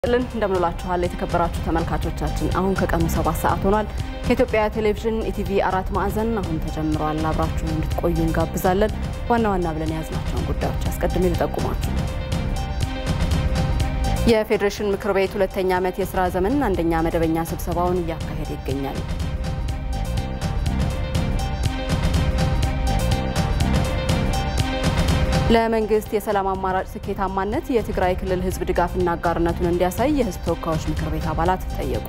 እንደምንላችኋል የተከበራችሁ ተመልካቾቻችን አሁን ከቀኑ 7 ሰዓት ሆኗል ከኢትዮጵያ ቴሌቪዥን ኢቲቪ 4 ማዕዘን አሁን ተጀምሯል አብራችሁ እንድትቆዩ እንጋብዛለን ዋና ብለን ያዝናቸውን ጉዳዮች አስቀድሜ ልጠቁማችሁ የፌዴሬሽን ምክር ቤት ሁለተኛ ዓመት የሥራ ዘመን አንደኛ መደበኛ ስብሰባውን እያካሄደ ይገኛል ለመንግስት የሰላም አማራጭ ስኬታማነት የትግራይ ክልል ህዝብ ድጋፍና አጋርነቱን እንዲያሳይ የህዝብ ተወካዮች ምክር ቤት አባላት ጠየቁ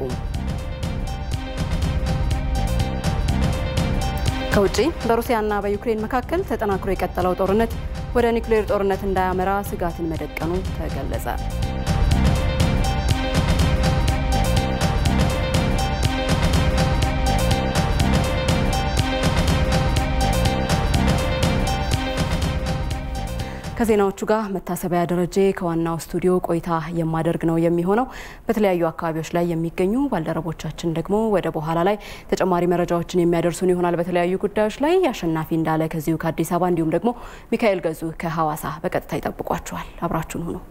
ከውጪ በሩሲያና በዩክሬን መካከል ተጠናክሮ የቀጠለው ጦርነት ወደ ኒውክሌር ጦርነት እንዳያመራ ስጋትን መደቀኑ ተገለጸ ከዜናዎቹ ጋር መታሰቢያ ደረጀ ከዋናው ስቱዲዮ ቆይታ የማደርግ ነው የሚሆነው በተለያዩ አካባቢዎች ላይ የሚገኙ ባልደረቦቻችን ደግሞ ወደ በኋላ ላይ ተጨማሪ መረጃዎችን የሚያደርሱን ይሆናል በተለያዩ ጉዳዮች ላይ አሸናፊ እንዳለ ከዚሁ ከአዲስ አበባ እንዲሁም ደግሞ ሚካኤል ገዙ ከሐዋሳ በቀጥታ ይጠብቋቸዋል አብራችሁን ሁኑ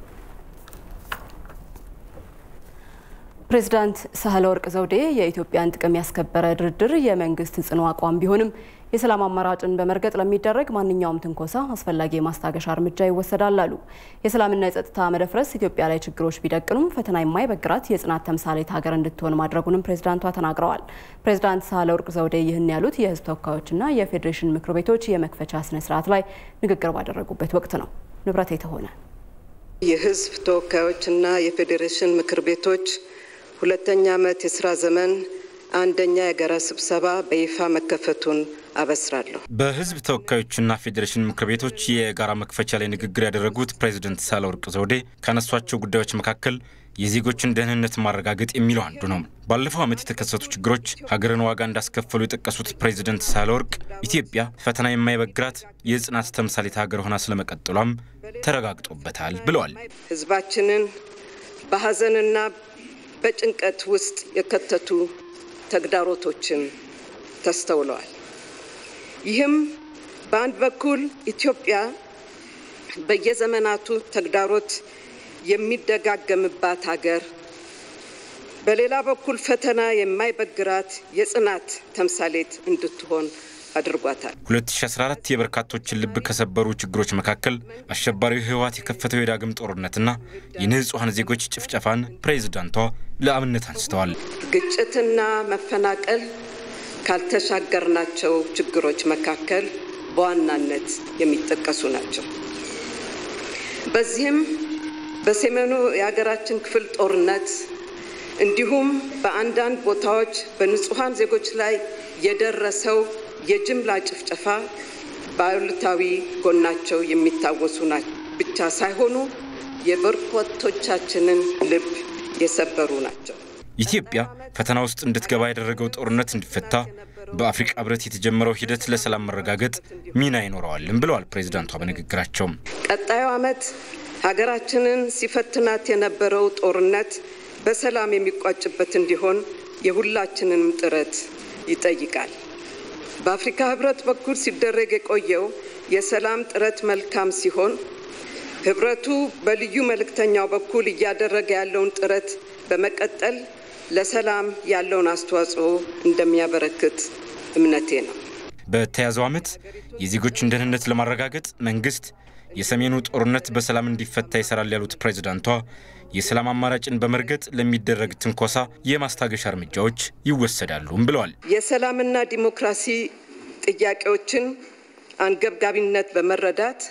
ፕሬዝዳንት ሳህለወርቅ ዘውዴ የኢትዮጵያን ጥቅም ያስከበረ ድርድር የመንግስት ጽኑ አቋም ቢሆንም የሰላም አማራጭን በመርገጥ ለሚደረግ ማንኛውም ትንኮሳ አስፈላጊ ማስታገሻ እርምጃ ይወሰዳል አሉ የሰላምና የጸጥታ መደፍረስ ኢትዮጵያ ላይ ችግሮች ቢደቅኑም ፈተና የማይበግራት የጽናት ተምሳሌት ሀገር እንድትሆን ማድረጉንም ፕሬዝዳንቷ ተናግረዋል ፕሬዝዳንት ሳህለወርቅ ዘውዴ ይህን ያሉት የህዝብ ተወካዮችና የፌዴሬሽን ምክር ቤቶች የመክፈቻ ስነ ስርዓት ላይ ንግግር ባደረጉበት ወቅት ነው ንብረት የተሆነ የህዝብ ተወካዮችና የፌዴሬሽን ምክር ቤቶች ሁለተኛ ዓመት የሥራ ዘመን አንደኛ የጋራ ስብሰባ በይፋ መከፈቱን አበስራለሁ በህዝብ ተወካዮችና ፌዴሬሽን ምክር ቤቶች የጋራ መክፈቻ ላይ ንግግር ያደረጉት ፕሬዝዳንት ሳህለወርቅ ዘውዴ ካነሷቸው ጉዳዮች መካከል የዜጎችን ደህንነት ማረጋገጥ የሚለው አንዱ ነው ባለፈው ዓመት የተከሰቱ ችግሮች ሀገርን ዋጋ እንዳስከፈሉ የጠቀሱት ፕሬዝዳንት ሳህለወርቅ ኢትዮጵያ ፈተና የማይበግራት የጽናት ተምሳሌት ሀገር ሆና ስለመቀጠሏም ተረጋግጦበታል ብለዋል ህዝባችንን በሐዘንና በጭንቀት ውስጥ የከተቱ ተግዳሮቶችን ተስተውለዋል ይህም በአንድ በኩል ኢትዮጵያ በየዘመናቱ ተግዳሮት የሚደጋገምባት ሀገር በሌላ በኩል ፈተና የማይበግራት የጽናት ተምሳሌት እንድትሆን አድርጓታል 2014 የበርካቶችን ልብ ከሰበሩ ችግሮች መካከል አሸባሪው ህወሓት የከፈተው የዳግም ጦርነትና የንጹሃን ዜጎች ጭፍጨፋን ፕሬዝዳንቷ ለአብነት አንስተዋል ግጭትና መፈናቀል ካልተሻገርናቸው ችግሮች መካከል በዋናነት የሚጠቀሱ ናቸው በዚህም በሰሜኑ የሀገራችን ክፍል ጦርነት እንዲሁም በአንዳንድ ቦታዎች በንጹሃን ዜጎች ላይ የደረሰው የጅምላ ጭፍጨፋ ባሉታዊ ጎናቸው የሚታወሱ ናቸው ብቻ ሳይሆኑ የበርካቶቻችንን ልብ የሰበሩ ናቸው ኢትዮጵያ ፈተና ውስጥ እንድትገባ ያደረገው ጦርነት እንዲፈታ በአፍሪካ ህብረት የተጀመረው ሂደት ለሰላም መረጋገጥ ሚና ይኖረዋልም ብለዋል ፕሬዝዳንቷ በንግግራቸው ቀጣዩ ዓመት ሀገራችንን ሲፈትናት የነበረው ጦርነት በሰላም የሚቋጭበት እንዲሆን የሁላችንን ጥረት ይጠይቃል በአፍሪካ ህብረት በኩል ሲደረግ የቆየው የሰላም ጥረት መልካም ሲሆን ህብረቱ በልዩ መልእክተኛው በኩል እያደረገ ያለውን ጥረት በመቀጠል ለሰላም ያለውን አስተዋጽኦ እንደሚያበረክት እምነቴ ነው በተያዘው ዓመት የዜጎችን ደህንነት ለማረጋገጥ መንግስት የሰሜኑ ጦርነት በሰላም እንዲፈታ ይሰራል ያሉት ፕሬዝዳንቷ የሰላም አማራጭን በመርገጥ ለሚደረግ ትንኮሳ የማስታገሻ እርምጃዎች ይወሰዳሉም ብለዋል የሰላምና ዲሞክራሲ ጥያቄዎችን አንገብጋቢነት በመረዳት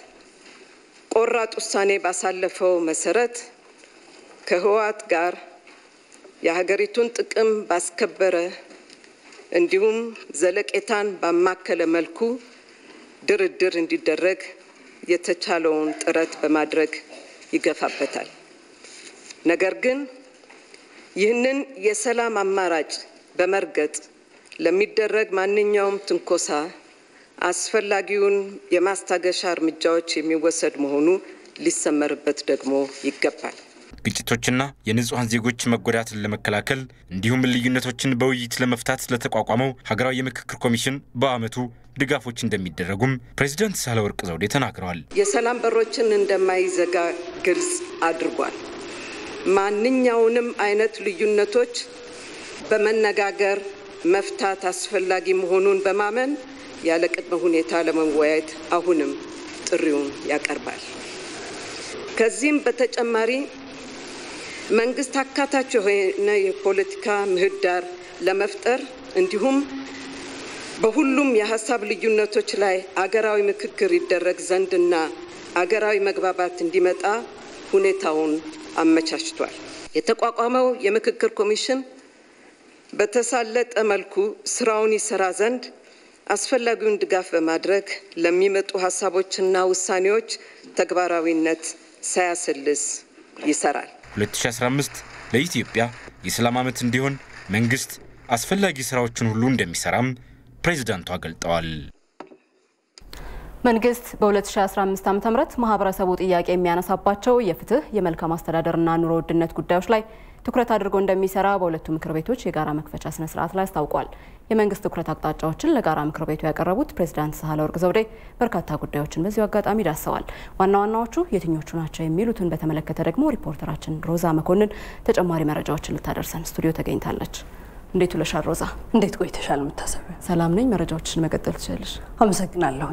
ቆራጥ ውሳኔ ባሳለፈው መሰረት ከህወሓት ጋር የሀገሪቱን ጥቅም ባስከበረ እንዲሁም ዘለቄታን ባማከለ መልኩ ድርድር እንዲደረግ የተቻለውን ጥረት በማድረግ ይገፋበታል ነገር ግን ይህንን የሰላም አማራጭ በመርገጥ ለሚደረግ ማንኛውም ትንኮሳ አስፈላጊውን የማስታገሻ እርምጃዎች የሚወሰድ መሆኑ ሊሰመርበት ደግሞ ይገባል ግጭቶችና የንጹሃን ዜጎች መጎዳትን ለመከላከል እንዲሁም ልዩነቶችን በውይይት ለመፍታት ለተቋቋመው ሀገራዊ የምክክር ኮሚሽን በአመቱ ድጋፎች እንደሚደረጉም ፕሬዝዳንት ሳህለወርቅ ዘውዴ ተናግረዋል የሰላም በሮችን እንደማይዘጋ ግልጽ አድርጓል ማንኛውንም አይነት ልዩነቶች በመነጋገር መፍታት አስፈላጊ መሆኑን በማመን ያለ ቅድመ ሁኔታ ለመወያየት አሁንም ጥሪውን ያቀርባል። ከዚህም በተጨማሪ መንግስት አካታች የሆነ የፖለቲካ ምህዳር ለመፍጠር እንዲሁም በሁሉም የሀሳብ ልዩነቶች ላይ አገራዊ ምክክር ይደረግ ዘንድና አገራዊ መግባባት እንዲመጣ ሁኔታውን አመቻችቷል። የተቋቋመው የምክክር ኮሚሽን በተሳለጠ መልኩ ስራውን ይሰራ ዘንድ አስፈላጊውን ድጋፍ በማድረግ ለሚመጡ ሀሳቦችና ውሳኔዎች ተግባራዊነት ሳያሰልስ ይሰራል። 2015 ለኢትዮጵያ የሰላም ዓመት እንዲሆን መንግስት አስፈላጊ ስራዎችን ሁሉ እንደሚሰራም ፕሬዝዳንቱ ገልጸዋል። መንግስት በ2015 ዓ.ም ማህበረሰቡ ጥያቄ የሚያነሳባቸው የፍትህ፣ የመልካም አስተዳደርና ኑሮ ውድነት ጉዳዮች ላይ ትኩረት አድርጎ እንደሚሰራ በሁለቱ ምክር ቤቶች የጋራ መክፈቻ ስነ ስርዓት ላይ አስታውቋል። የመንግስት ትኩረት አቅጣጫዎችን ለጋራ ምክር ቤቱ ያቀረቡት ፕሬዝዳንት ሳህለወርቅ ዘውዴ በርካታ ጉዳዮችን በዚሁ አጋጣሚ ዳሰዋል። ዋና ዋናዎቹ የትኞቹ ናቸው የሚሉትን በተመለከተ ደግሞ ሪፖርተራችን ሮዛ መኮንን ተጨማሪ መረጃዎችን ልታደርሰን ስቱዲዮ ተገኝታለች። እንዴት ውለሻል ሮዛ? እንዴት ቆይተሻል? መታሰቢያ ሰላም ነኝ። መረጃዎችን መቀጠል ትችላለሽ። አመሰግናለሁ።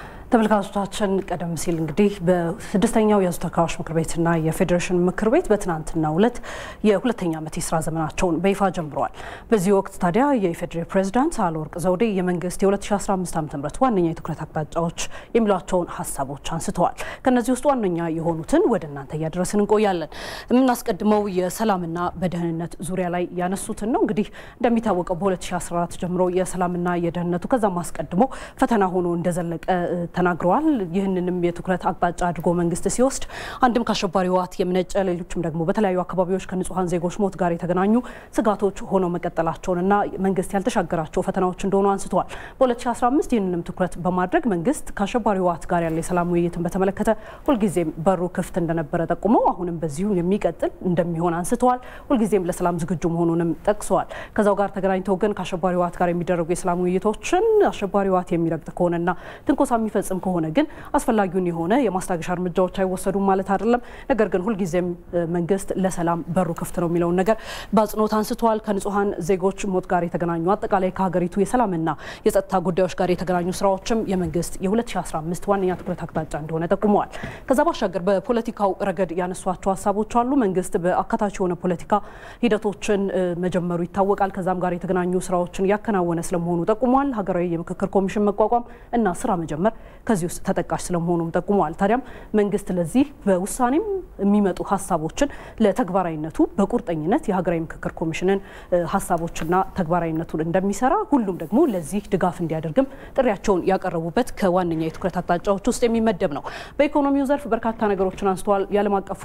ተመልካቾቻችን ቀደም ሲል እንግዲህ በስድስተኛው የሕዝብ ተወካዮች ምክር ቤትና የፌዴሬሽን ምክር ቤት በትናንትናው ዕለት የሁለተኛ ዓመት የስራ ዘመናቸውን በይፋ ጀምረዋል። በዚህ ወቅት ታዲያ የኢፌዴሪ ፕሬዝዳንት ሳህለወርቅ ዘውዴ የመንግስት የ2015 ዓ.ም ዋነኛ የትኩረት አቅጣጫዎች የሚሏቸውን ሀሳቦች አንስተዋል። ከነዚህ ውስጥ ዋነኛ የሆኑትን ወደ እናንተ እያደረስን እንቆያለን። የምናስቀድመው የሰላምና በደህንነት ዙሪያ ላይ ያነሱትን ነው። እንግዲህ እንደሚታወቀው በ2014 ጀምሮ የሰላምና የደህንነቱ ከዛም አስቀድሞ ፈተና ሆኖ እንደዘለቀ ተናግረዋል። ይህንንም የትኩረት አቅጣጫ አድርጎ መንግስት ሲወስድ አንድም ከአሸባሪ ህወሓት የመነጨ ሌሎችም ደግሞ በተለያዩ አካባቢዎች ከንጹሃን ዜጎች ሞት ጋር የተገናኙ ስጋቶች ሆነው መቀጠላቸውንና መንግስት ያልተሻገራቸው ፈተናዎች እንደሆኑ አንስተዋል። በ2015 ይህንንም ትኩረት በማድረግ መንግስት ከአሸባሪ ህወሓት ጋር ያለ የሰላም ውይይትን በተመለከተ ሁልጊዜም በሩ ክፍት እንደነበረ ጠቁመው አሁንም በዚሁ የሚቀጥል እንደሚሆን አንስተዋል። ሁልጊዜም ለሰላም ዝግጁ መሆኑንም ጠቅሰዋል። ከዛው ጋር ተገናኝተው ግን ከአሸባሪ ህወሓት ጋር የሚደረጉ የሰላም ውይይቶችን አሸባሪ ህወሓት የሚረግጥ ከሆነና ትንኮሳ የሚፈጽም ከሆነ ግን አስፈላጊውን የሆነ የማስታገሻ እርምጃዎች አይወሰዱም ማለት አይደለም። ነገር ግን ሁልጊዜም መንግስት ለሰላም በሩ ክፍት ነው የሚለውን ነገር በአጽንኦት አንስተዋል። ከንጹሃን ዜጎች ሞት ጋር የተገናኙ አጠቃላይ ከሀገሪቱ የሰላምና የጸጥታ ጉዳዮች ጋር የተገናኙ ስራዎችም የመንግስት የ2015 ዋነኛ ትኩረት አቅጣጫ እንደሆነ ጠቁመዋል። ከዛ ባሻገር በፖለቲካው ረገድ ያነሷቸው ሀሳቦች አሉ። መንግስት በአካታች የሆነ ፖለቲካ ሂደቶችን መጀመሩ ይታወቃል። ከዛም ጋር የተገናኙ ስራዎችን ያከናወነ ስለመሆኑ ጠቁመዋል። ሀገራዊ የምክክር ኮሚሽን መቋቋም እና ስራ መጀመር ከዚህ ውስጥ ተጠቃሽ ስለመሆኑም ጠቁመዋል። ታዲያም መንግስት ለዚህ በውሳኔም የሚመጡ ሀሳቦችን ለተግባራዊነቱ በቁርጠኝነት የሀገራዊ ምክክር ኮሚሽንን ሀሳቦችና ተግባራዊነቱን እንደሚሰራ ሁሉም ደግሞ ለዚህ ድጋፍ እንዲያደርግም ጥሪያቸውን ያቀረቡበት ከዋነኛ የትኩረት አቅጣጫዎች ውስጥ የሚመደብ ነው። በኢኮኖሚው ዘርፍ በርካታ ነገሮችን አንስተዋል። የዓለም አቀፉ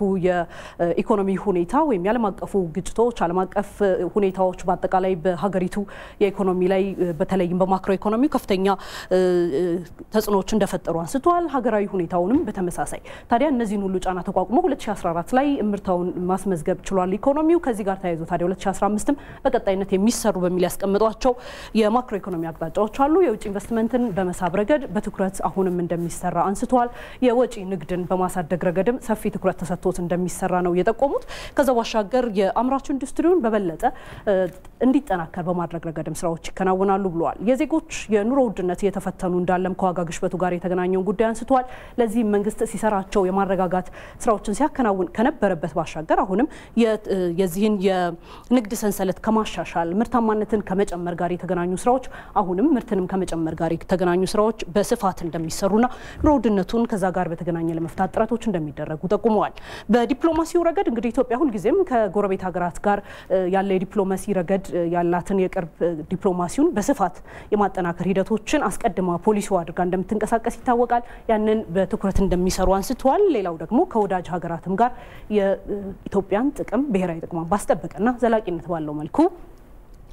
የኢኮኖሚ ሁኔታ ወይም የዓለም አቀፉ ግጭቶች፣ ዓለም አቀፍ ሁኔታዎች በአጠቃላይ በሀገሪቱ የኢኮኖሚ ላይ በተለይም በማክሮ ኢኮኖሚ ከፍተኛ ተጽዕኖዎች እንደፈጠሩ አንስተዋል። ሀገራዊ ሁኔታውንም በተመሳሳይ ታዲያ እነዚህን ሁሉ ጫና ተቋቁሞ 2014 ላይ ምርታውን ማስመዝገብ ችሏል ኢኮኖሚው። ከዚህ ጋር ተያይዞ ታዲያ 2015ም በቀጣይነት የሚሰሩ በሚል ያስቀምጧቸው የማክሮ ኢኮኖሚ አቅጣጫዎች አሉ። የውጭ ኢንቨስትመንትን በመሳብ ረገድ በትኩረት አሁንም እንደሚሰራ አንስተዋል። የወጪ ንግድን በማሳደግ ረገድም ሰፊ ትኩረት ተሰጥቶት እንደሚሰራ ነው የጠቆሙት። ከዛ ባሻገር የአምራች ኢንዱስትሪውን በበለጠ እንዲጠናከር በማድረግ ረገድም ስራዎች ይከናወናሉ ብለዋል። የዜጎች የኑሮ ውድነት እየተፈተኑ እንዳለም ከዋጋ ግሽበቱ ጋር የተገናኘውን ጉዳይ አንስተዋል። ለዚህ መንግስት ሲሰራቸው የማረጋጋት ስራዎችን ሲያከናውን ከነበረበት ባሻገር አሁንም የዚህን የንግድ ሰንሰለት ከማሻሻል ምርታማነትን ከመጨመር ጋር የተገናኙ ስራዎች አሁንም ምርትንም ከመጨመር ጋር የተገናኙ ስራዎች በስፋት እንደሚሰሩና ኑሮ ውድነቱን ከዛ ጋር በተገናኘ ለመፍታት ጥረቶች እንደሚደረጉ ጠቁመዋል። በዲፕሎማሲው ረገድ እንግዲህ ኢትዮጵያ ሁልጊዜም ከጎረቤት ሀገራት ጋር ያለ የዲፕሎማሲ ረገድ ያላትን የቅርብ ዲፕሎማሲውን በስፋት የማጠናከር ሂደቶችን አስቀድማ ፖሊሲዋ አድርጋ እንደምትንቀሳቀስ ይታወቃል። ያንን በትኩረት እንደሚሰሩ አንስተዋል። ሌላው ደግሞ ከወዳጅ ሀገራትም ጋር የኢትዮጵያን ጥቅም ብሔራዊ ጥቅሟን ባስጠበቀና ዘላቂነት ባለው መልኩ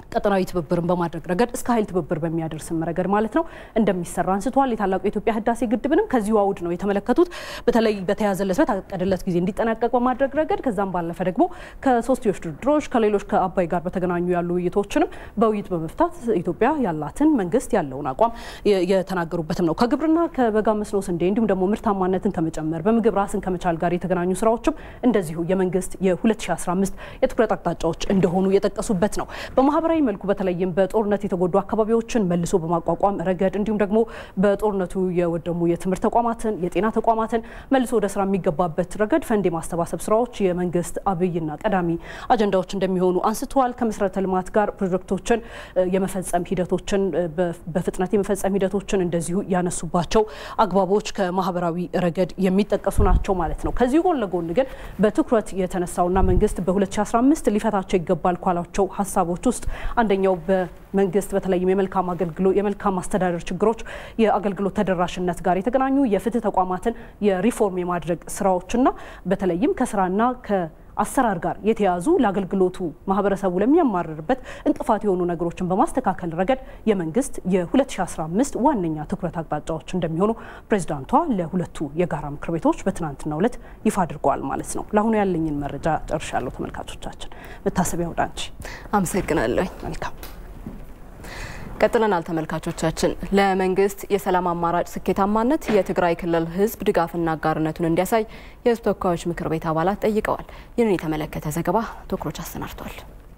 ቀጠናዊ ትብብርን በማድረግ ረገድ እስከ ኃይል ትብብር በሚያደርስም ረገድ ማለት ነው እንደሚሰራ አንስተዋል። የታላቁ የኢትዮጵያ ህዳሴ ግድብንም ከዚሁ አውድ ነው የተመለከቱት። በተለይ በተያዘለት በታቀደለት ጊዜ እንዲጠናቀቅ በማድረግ ረገድ ከዛም ባለፈ ደግሞ ከሶስትዮሽ ድርድሮች ከሌሎች ከአባይ ጋር በተገናኙ ያሉ ውይይቶችንም በውይይት በመፍታት ኢትዮጵያ ያላትን መንግስት ያለውን አቋም የተናገሩበትም ነው። ከግብርና ከበጋ መስኖ ስንዴ እንዲሁም ደግሞ ምርታማነትን ከመጨመር በምግብ ራስን ከመቻል ጋር የተገናኙ ስራዎችም እንደዚሁ የመንግስት የ2015 የትኩረት አቅጣጫዎች እንደሆኑ የጠቀሱበት ነው። በማህበራዊ መልኩ በተለይም በጦርነት የተጎዱ አካባቢዎችን መልሶ በማቋቋም ረገድ እንዲሁም ደግሞ በጦርነቱ የወደሙ የትምህርት ተቋማትን የጤና ተቋማትን መልሶ ወደ ስራ የሚገባበት ረገድ ፈንድ የማስተባሰብ ስራዎች የመንግስት አብይና ቀዳሚ አጀንዳዎች እንደሚሆኑ አንስተዋል። ከመሰረተ ልማት ጋር ፕሮጀክቶችን የመፈጸም ሂደቶችን በፍጥነት የመፈጸም ሂደቶችን እንደዚሁ ያነሱባቸው አግባቦች ከማህበራዊ ረገድ የሚጠቀሱ ናቸው ማለት ነው። ከዚህ ጎን ለጎን ግን በትኩረት የተነሳውና መንግስት በ2015 ሊፈታቸው ይገባል ካላቸው ሀሳቦች ውስጥ አንደኛው በመንግስት በተለይም የመልካም አገልግሎት የመልካም አስተዳደር ችግሮች የአገልግሎት ተደራሽነት ጋር የተገናኙ የፍትህ ተቋማትን የሪፎርም የማድረግ ስራዎችና በተለይም ከስራና አሰራር ጋር የተያዙ ለአገልግሎቱ ማህበረሰቡ ለሚያማርርበት እንቅፋት የሆኑ ነገሮችን በማስተካከል ረገድ የመንግስት የ2015 ዋነኛ ትኩረት አቅጣጫዎች እንደሚሆኑ ፕሬዝዳንቷ ለሁለቱ የጋራ ምክር ቤቶች በትናንትናው ዕለት ይፋ አድርገዋል ማለት ነው። ለአሁኑ ያለኝን መረጃ ጨርሻለሁ። ተመልካቾቻችን መታሰቢያው ዳንቺ አመሰግናለሁ። መልካም ቀጥለናል። ተመልካቾቻችን ለመንግስት የሰላም አማራጭ ስኬታማነት የትግራይ ክልል ህዝብ ድጋፍና አጋርነቱን እንዲያሳይ የህዝብ ተወካዮች ምክር ቤት አባላት ጠይቀዋል። ይህንን የተመለከተ ዘገባ ቶክሮች አሰናድቷል።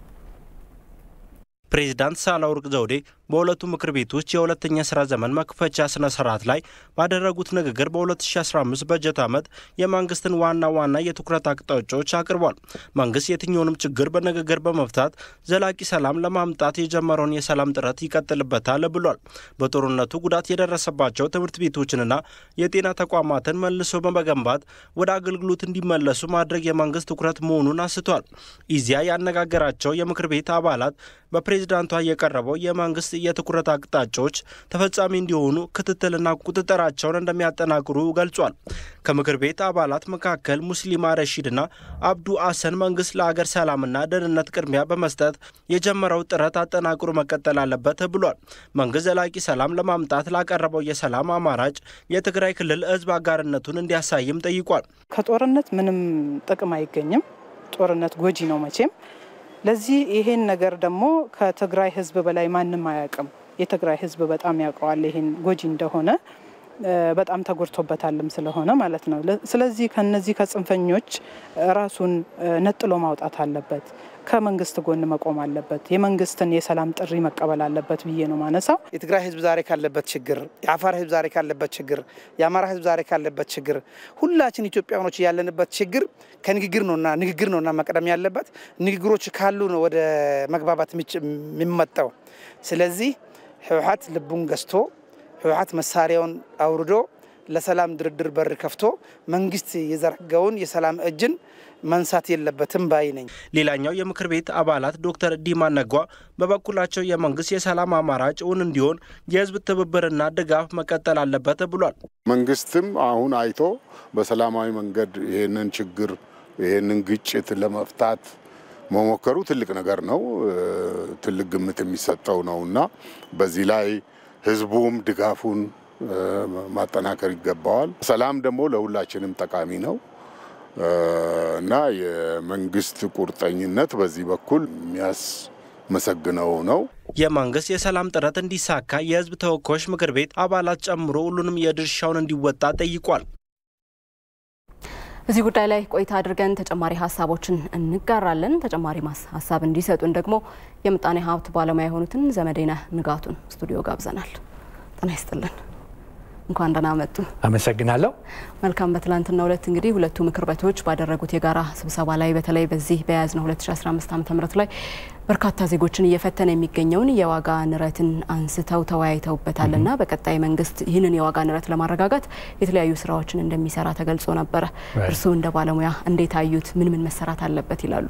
ፕሬዝዳንት ሳህለወርቅ ዘውዴ በሁለቱ ምክር ቤቶች የሁለተኛ ስራ ዘመን መክፈቻ ስነ ስርዓት ላይ ባደረጉት ንግግር በ2015 በጀት ዓመት የመንግስትን ዋና የትኩረት አቅጣጫዎች አቅርቧል። መንግስት የትኛውንም ችግር በንግግር በመፍታት ዘላቂ ሰላም ለማምጣት የጀመረውን የሰላም ጥረት ይቀጥልበታል ብሏል። በጦርነቱ ጉዳት የደረሰባቸው ትምህርት ቤቶችንና የጤና ተቋማትን መልሶ በመገንባት ወደ አገልግሎት እንዲመለሱ ማድረግ የመንግስት ትኩረት መሆኑን አንስቷል። ኢዜአ ያነጋገራቸው የምክር ቤት አባላት በፕሬዝዳንቷ የቀረበው የመንግስት የትኩረት አቅጣጫዎች ተፈጻሚ እንዲሆኑ ክትትልና ቁጥጥራቸውን እንደሚያጠናክሩ ገልጿል። ከምክር ቤት አባላት መካከል ሙስሊማ ረሺድና አብዱ አሰን መንግስት ለሀገር ሰላምና ደህንነት ቅድሚያ በመስጠት የጀመረው ጥረት አጠናክሮ መቀጠል አለበት ብሏል። መንግስት ዘላቂ ሰላም ለማምጣት ላቀረበው የሰላም አማራጭ የትግራይ ክልል ህዝብ አጋርነቱን እንዲያሳይም ጠይቋል። ከጦርነት ምንም ጥቅም አይገኝም። ጦርነት ጎጂ ነው መቼም። ለዚህ ይሄን ነገር ደግሞ ከትግራይ ህዝብ በላይ ማንም አያውቅም። የትግራይ ህዝብ በጣም ያውቀዋል ይሄን ጎጂ እንደሆነ በጣም ተጎድቶበታልም ስለሆነ ማለት ነው። ስለዚህ ከነዚህ ከጽንፈኞች ራሱን ነጥሎ ማውጣት አለበት። ከመንግስት ጎን መቆም አለበት። የመንግስትን የሰላም ጥሪ መቀበል አለበት ብዬ ነው ማነሳው። የትግራይ ህዝብ ዛሬ ካለበት ችግር፣ የአፋር ህዝብ ዛሬ ካለበት ችግር፣ የአማራ ህዝብ ዛሬ ካለበት ችግር፣ ሁላችን ኢትዮጵያውያኖች ያለንበት ችግር ከንግግር ነውና መቀደም ያለበት። ንግግሮች ካሉ ነው ወደ መግባባት የሚመጣው። ስለዚህ ህወሓት ልቡን ገዝቶ ህወሓት መሳሪያውን አውርዶ ለሰላም ድርድር በር ከፍቶ መንግስት የዘረጋውን የሰላም እጅን መንሳት የለበትም ባይ ነኝ። ሌላኛው የምክር ቤት አባላት ዶክተር ዲማ ነጓ በበኩላቸው የመንግስት የሰላም አማራጭ እውን እንዲሆን የህዝብ ትብብርና ድጋፍ መቀጠል አለበት ብሏል። መንግስትም አሁን አይቶ በሰላማዊ መንገድ ይሄንን ችግር ይሄንን ግጭት ለመፍታት መሞከሩ ትልቅ ነገር ነው። ትልቅ ግምት የሚሰጠው ነውና በዚህ ላይ ህዝቡም ድጋፉን ማጠናከር ይገባዋል። ሰላም ደግሞ ለሁላችንም ጠቃሚ ነው እና የመንግስት ቁርጠኝነት በዚህ በኩል የሚያስመሰግነው ነው። የመንግስት የሰላም ጥረት እንዲሳካ የህዝብ ተወካዮች ምክር ቤት አባላት ጨምሮ ሁሉንም የድርሻውን እንዲወጣ ጠይቋል። እዚህ ጉዳይ ላይ ቆይታ አድርገን ተጨማሪ ሀሳቦችን እንጋራለን። ተጨማሪ ሀሳብ እንዲሰጡን ደግሞ የምጣኔ ሀብት ባለሙያ የሆኑትን ዘመዴነህ ንጋቱን ስቱዲዮ ጋብዘናል። ጤና ይስጥልን። እንኳን ደህና መጡ። አመሰግናለሁ። መልካም። በትላንትናው ዕለት እንግዲህ ሁለቱ ምክር ቤቶች ባደረጉት የጋራ ስብሰባ ላይ በተለይ በዚህ በያዝነው 2015 ዓ.ም ላይ በርካታ ዜጎችን እየፈተነ የሚገኘውን የዋጋ ንረትን አንስተው ተወያይተውበታልና በቀጣይ መንግስት ይህንን የዋጋ ንረት ለማረጋጋት የተለያዩ ስራዎችን እንደሚሰራ ተገልጾ ነበር። እርስዎ እንደ ባለሙያ እንዴት አዩት? ምን መሰራት አለበት ይላሉ?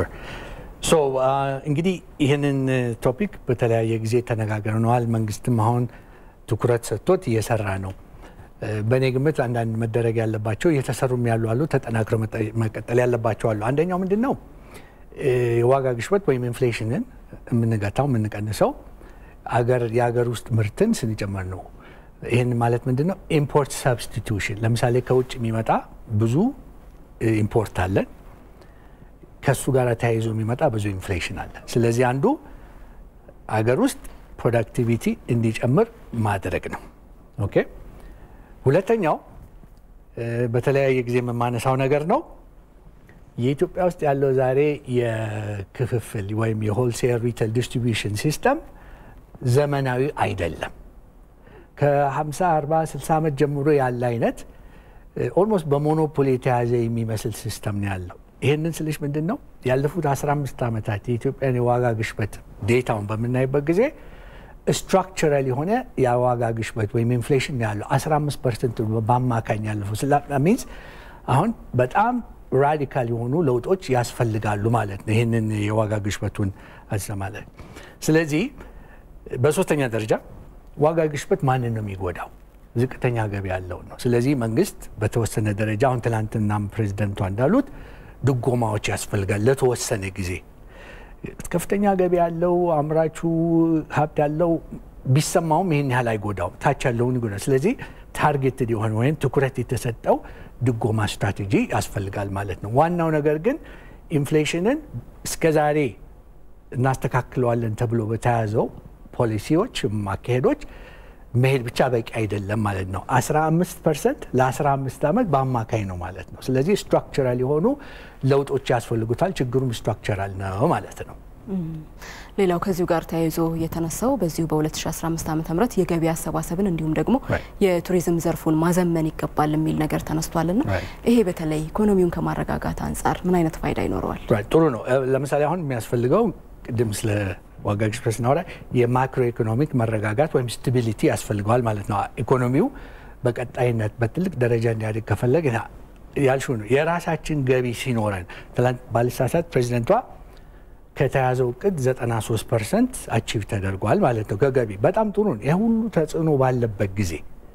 እንግዲህ ይህንን ቶፒክ በተለያየ ጊዜ ተነጋግረናል። መንግስትም አሁን ትኩረት ሰጥቶት እየሰራ ነው። በእኔ ግምት አንዳንድ መደረግ ያለባቸው እየተሰሩም ያሉ አሉ፣ ተጠናክረው መቀጠል ያለባቸው አሉ። አንደኛው ምንድነው የዋጋ ግሽበት ወይም ኢንፍሌሽንን የምንገታው የምንቀንሰው የሀገር ውስጥ ምርትን ስንጨምር ነው። ይህን ማለት ምንድን ነው? ኢምፖርት ሰብስቲቱሽን። ለምሳሌ ከውጭ የሚመጣ ብዙ ኢምፖርት አለን፣ ከሱ ጋር ተያይዞ የሚመጣ ብዙ ኢንፍሌሽን አለ። ስለዚህ አንዱ አገር ውስጥ ፕሮዳክቲቪቲ እንዲጨምር ማድረግ ነው። ኦኬ። ሁለተኛው በተለያየ ጊዜ የማነሳው ነገር ነው። የኢትዮጵያ ውስጥ ያለው ዛሬ የክፍፍል ወይም የሆልሴል ሪቴል ዲስትሪቢዩሽን ሲስተም ዘመናዊ አይደለም። ከ50 40 60 ዓመት ጀምሮ ያለ አይነት ኦልሞስት በሞኖፖሊ የተያዘ የሚመስል ሲስተም ነው ያለው። ይህንን ስልሽ ምንድን ነው ያለፉት 15 ዓመታት የኢትዮጵያን የዋጋ ግሽበት ዴታውን በምናይበት ጊዜ ስትራክቸራል የሆነ የዋጋ ግሽበት ወይም ኢንፍሌሽን ያለው 15% በአማካኝ ያለፈው ሚንስ አሁን በጣም ራዲካል የሆኑ ለውጦች ያስፈልጋሉ ማለት ነው ይህንን የዋጋ ግሽበቱን አዘማለት። ስለዚህ በሶስተኛ ደረጃ ዋጋ ግሽበት ማንን ነው የሚጎዳው? ዝቅተኛ ገቢ ያለው ነው። ስለዚህ መንግስት በተወሰነ ደረጃ አሁን ትናንትናም ፕሬዚደንቷ እንዳሉት ድጎማዎች ያስፈልጋል ለተወሰነ ጊዜ። ከፍተኛ ገቢ ያለው አምራቹ ሀብት ያለው ቢሰማውም ይህን ያህል አይጎዳውም፣ ታች ያለውን ይጎዳል። ስለዚህ ታርጌትድ የሆነ ወይም ትኩረት የተሰጠው ድጎማ ስትራቴጂ ያስፈልጋል ማለት ነው። ዋናው ነገር ግን ኢንፍሌሽንን እስከዛሬ እናስተካክለዋለን ተብሎ በተያዘው ፖሊሲዎች ማካሄዶች መሄድ ብቻ በቂ አይደለም ማለት ነው። 15% ለ15 ዓመት በአማካኝ ነው ማለት ነው። ስለዚህ ስትራክቸራል የሆኑ ለውጦች ያስፈልጉታል። ችግሩም ስትራክቸራል ነው ማለት ነው። ሌላው ከዚሁ ጋር ተያይዞ የተነሳው በዚሁ በ2015 ዓ.ም የገቢ አሰባሰብን እንዲሁም ደግሞ የቱሪዝም ዘርፉን ማዘመን ይገባል የሚል ነገር ተነስቷልና ይሄ በተለይ ኢኮኖሚውን ከማረጋጋት አንጻር ምን አይነት ፋይዳ ይኖረዋል? ጥሩ ነው። ለምሳሌ አሁን የሚያስፈልገው ቅድም ስለ ዋጋ ግሽበት ስናወራ የማክሮ ኢኮኖሚክ መረጋጋት ወይም ስታቢሊቲ ያስፈልገዋል ማለት ነው። ኢኮኖሚው በቀጣይነት በትልቅ ደረጃ እንዲያድግ ከፈለግ ያልሽው ነው የራሳችን ገቢ ሲኖረን ትላንት ባልሳሳት ፕሬዚደንቷ ከተያዘው እቅድ 93% አቺቭ ተደርጓል ማለት ነው ከገቢ በጣም ጥሩ ነው። ይሄ ሁሉ ተጽዕኖ ባለበት ጊዜ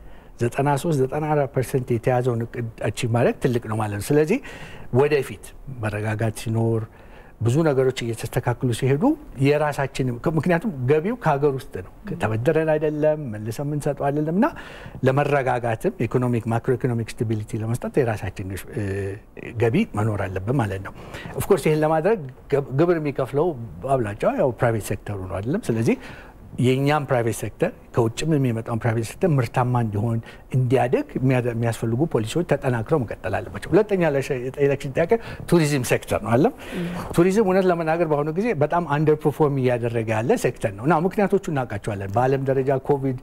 93-94% የተያዘውን እቅድ አቺቭ ማድረግ ትልቅ ነው ማለት ነው። ስለዚህ ወደፊት መረጋጋት ሲኖር ብዙ ነገሮች እየተስተካከሉ ሲሄዱ የራሳችን ምክንያቱም ገቢው ከሀገር ውስጥ ነው ተበደረን አይደለም መልሰን የምንሰጠው አይደለም እና ለመረጋጋትም ኢኮኖሚክ ማክሮ ኢኮኖሚክ ስታቢሊቲ ለመስጠት የራሳችን ገቢ መኖር አለበት ማለት ነው። ኦፍ ኮርስ ይሄን ለማድረግ ግብር የሚከፍለው አብላጫው ያው ፕራይቬት ሴክተሩ ነው አይደለም። ስለዚህ የኛም ፕራይቬት ሴክተር ከውጭም የሚመጣው ፕራይቬት ሴክተር ምርታማ እንዲሆን እንዲያድግ የሚያስፈልጉ ፖሊሲዎች ተጠናክረው መቀጠል አለባቸው። ሁለተኛ ለኤሌክሽን ጥያቄ ቱሪዝም ሴክተር ነው አለም። ቱሪዝም እውነት ለመናገር በአሁኑ ጊዜ በጣም አንደር ፐርፎርም እያደረገ ያለ ሴክተር ነው እና ምክንያቶቹ እናውቃቸዋለን። በአለም ደረጃ ኮቪድ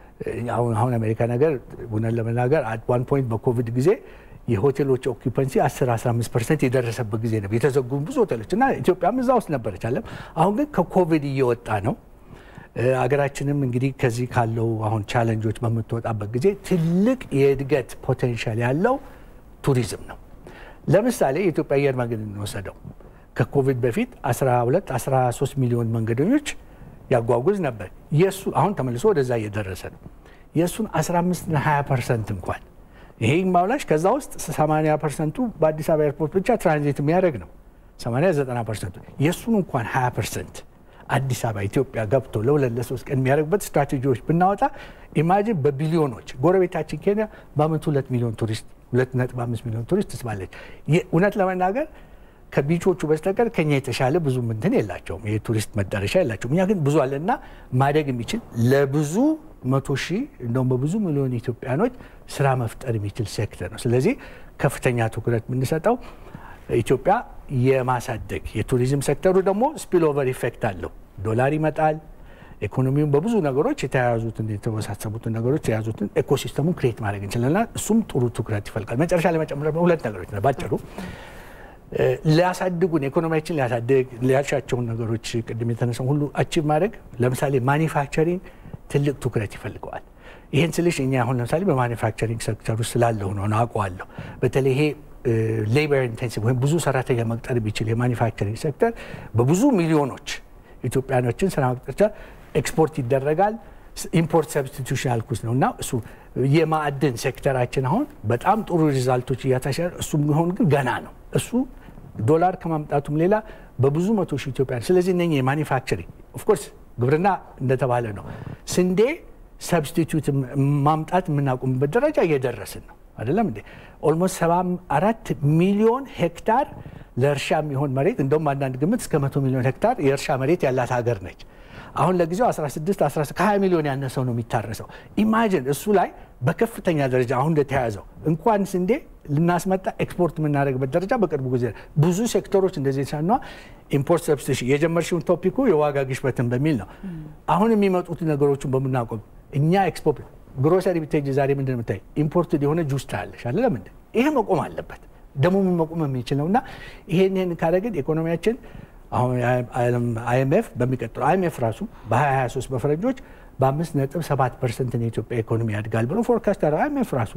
አሁን አሜሪካ ነገር እውነት ለመናገር አት ዋን ፖይንት በኮቪድ ጊዜ የሆቴሎች ኦኩፓንሲ 10-15% የደረሰበት ጊዜ ነበር። የተዘጉ ብዙ ሆቴሎች እና ኢትዮጵያም እዛ ውስጥ ነበረች አለም። አሁን ግን ከኮቪድ እየወጣ ነው። አገራችንም እንግዲህ ከዚህ ካለው አሁን ቻሌንጆች በምትወጣበት ጊዜ ትልቅ የእድገት ፖቴንሻል ያለው ቱሪዝም ነው። ለምሳሌ የኢትዮጵያ አየር መንገድ እንወሰደው ከኮቪድ በፊት 12-13 ሚሊዮን መንገደኞች ያጓጉዝ ነበር። የሱ አሁን ተመልሶ ወደዛ እየደረሰ ነው። የሱን 15-20% እንኳን ይሄ ማውላሽ ከዛ ውስጥ 80% በአዲስ አበባ ኤርፖርት ብቻ ትራንዚት የሚያደርግ ነው። 80-90% የሱን እንኳን 20% አዲስ አበባ ኢትዮጵያ ገብቶ ለ2-3 ቀን የሚያደርግበት ስትራቴጂዎች ብናወጣ ኢማጂን በቢሊዮኖች ጎረቤታችን ኬንያ በአመቱ 2 ሚሊዮን ቱሪስት 2.5 ሚሊዮን ቱሪስት ትስባለች። እውነት ለመናገር ከቢቾቹ በስተቀር ከኛ የተሻለ ብዙ እንትን የላቸውም፣ የቱሪስት መዳረሻ የላቸውም። እኛ ግን ብዙ አለና ማደግ የሚችል ለብዙ 100,000 እንደውም በብዙ ሚሊዮን ኢትዮጵያኖች ስራ መፍጠር የሚችል ሴክተር ነው። ስለዚህ ከፍተኛ ትኩረት የምንሰጠው ኢትዮጵያ የማሳደግ የቱሪዝም ሴክተሩ ደግሞ ስፒል ኦቨር ኢፌክት አለው። ዶላር ይመጣል፣ ኢኮኖሚውን በብዙ ነገሮች የተያያዙትን የተወሳሰቡትን ነገሮች የያዙትን ኢኮሲስተሙን ክሬት ማድረግ እንችላለን። እሱም ጥሩ ትኩረት ይፈልጋል። መጨረሻ ላይ መጨመር ሁለት ነገሮች ነው ባጭሩ ሊያሳድጉን ኢኮኖሚያችን ሊያሳድግ ሊያሻቸውን ነገሮች ቅድም የተነሳው ሁሉ አቺቭ ማድረግ ለምሳሌ ማኒፋክቸሪንግ ትልቅ ትኩረት ይፈልገዋል። ይሄን ስልሽ እኛ አሁን ለምሳሌ በማኒፋክቸሪንግ ሴክተር ውስጥ ስላለው ነው አውቀዋለሁ። በተለይ ይሄ ሌበር ኢንቴንሲቭ ወይም ብዙ ሰራተኛ መቅጠር ቢችል የማኒፋክቸሪንግ ሴክተር በብዙ ሚሊዮኖች ኢትዮጵያኖችን ስራ መቅጠር ኤክስፖርት ይደረጋል። ኢምፖርት ሰብስቲቱሽን አልኩስ ነው እና እሱ የማዕድን ሴክተራችን አሁን በጣም ጥሩ ሪዛልቶች እያታሻለ እሱ ቢሆን ግን ገና ነው። እሱ ዶላር ከማምጣቱም ሌላ በብዙ መቶ ሺህ ኢትዮጵያውያን ስለዚህ እነኚህ ማኒፋክቸሪንግ ኦፍ ኮርስ ግብርና እንደተባለ ነው ስንዴ ሰብስቲቲዩት ማምጣት የምናቆምበት ደረጃ እየደረስን ነው አይደለም እንዴ ኦልሞስት 74 ሚሊዮን ሄክታር ለእርሻ የሚሆን መሬት እንደውም አንዳንድ ግምት እስከ 100 ሚሊዮን ሄክታር የእርሻ መሬት ያላት ሀገር ነች አሁን ለጊዜው 20 ሚሊዮን ያነሰው ነው የሚታረሰው ኢማጂን እሱ ላይ በከፍተኛ ደረጃ አሁን እንደተያዘው እንኳን ስንዴ ልናስመጣ ኤክስፖርት የምናደርግበት ደረጃ በቅርቡ ጊዜ ብዙ ሴክተሮች እንደዚህ ሳና ኢምፖርት ሰብስቲሽን የጀመርሽውን ቶፒኩ የዋጋ ግሽበትን በሚል ነው አሁን የሚመጡት ነገሮችን በመናቆም እኛ ኤክስፖርት ግሮሰሪ ቢቴጅ ዛሬ ምንድነው የምታይ ኢምፖርትድ የሆነ ጁስ ታለሽ አይደለም እንዴ ይሄ መቆም አለበት ደሞ መቆም የሚችል ነውና ይሄንን ካደረግን ኢኮኖሚያችን አሁን IMF በሚቀጥለው IMF ራሱ በ2023 በፈረንጆች በ5.7% የኢትዮጵያ ኢኮኖሚ ያድጋል ብሎ ፎርካስት ያደረገ IMF ራሱ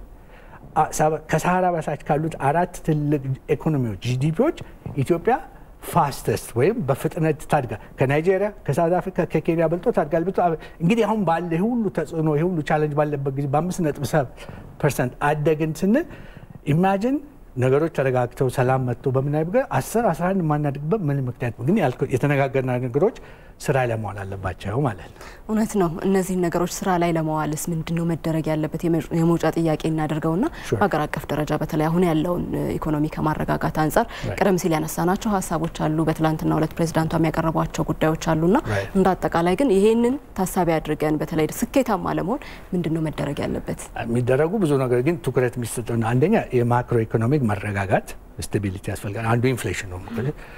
ከሰሃራ በታች ካሉት አራት ትልቅ ኢኮኖሚዎች GDPዎች ኢትዮጵያ ፋስተስት ወይም በፍጥነት ታድጋ ከናይጄሪያ ከሳውዝ አፍሪካ ከኬንያ በልጦ ታድጋል ብቶ እንግዲህ አሁን ባለ ሁሉ ተጽዕኖ ሁሉ ቻሌንጅ ባለበት ጊዜ በ5.7% አደግን ስንል ኢማጂን ነገሮች ተረጋግተው ሰላም መጥቶ በመናይበገ 10-11 ማናድግበት ምን ምክንያት ግን የተነጋገርና ነገሮች ስራ ላይ መዋል አለባቸው ማለት ነው እውነት ነው እነዚህ ነገሮች ስራ ላይ ለማዋልስ ምንድነው መደረግ ያለበት የመውጫ ጥያቄ እናደርገውና በአገር አቀፍ ደረጃ በተለይ አሁን ያለውን ኢኮኖሚ ከማረጋጋት አንፃር ቀደም ሲል ያነሳናቸው ሀሳቦች አሉ በትላንትና ሁለት ፕሬዝዳንቷ የሚያቀርቧቸው ጉዳዮች አሉና እንደ አጠቃላይ ግን ይሄንን ታሳቢ አድርገን በተለይ ስኬታማ ለመሆን ምንድነው መደረግ ያለበት የሚደረጉ ብዙ ነገር ግን ትኩረት የሚሰጠው አንደኛ የማክሮ ኢኮኖሚክ መረጋጋት ስታቢሊቲ ያስፈልጋል አንዱ ኢንፍሌሽን ነው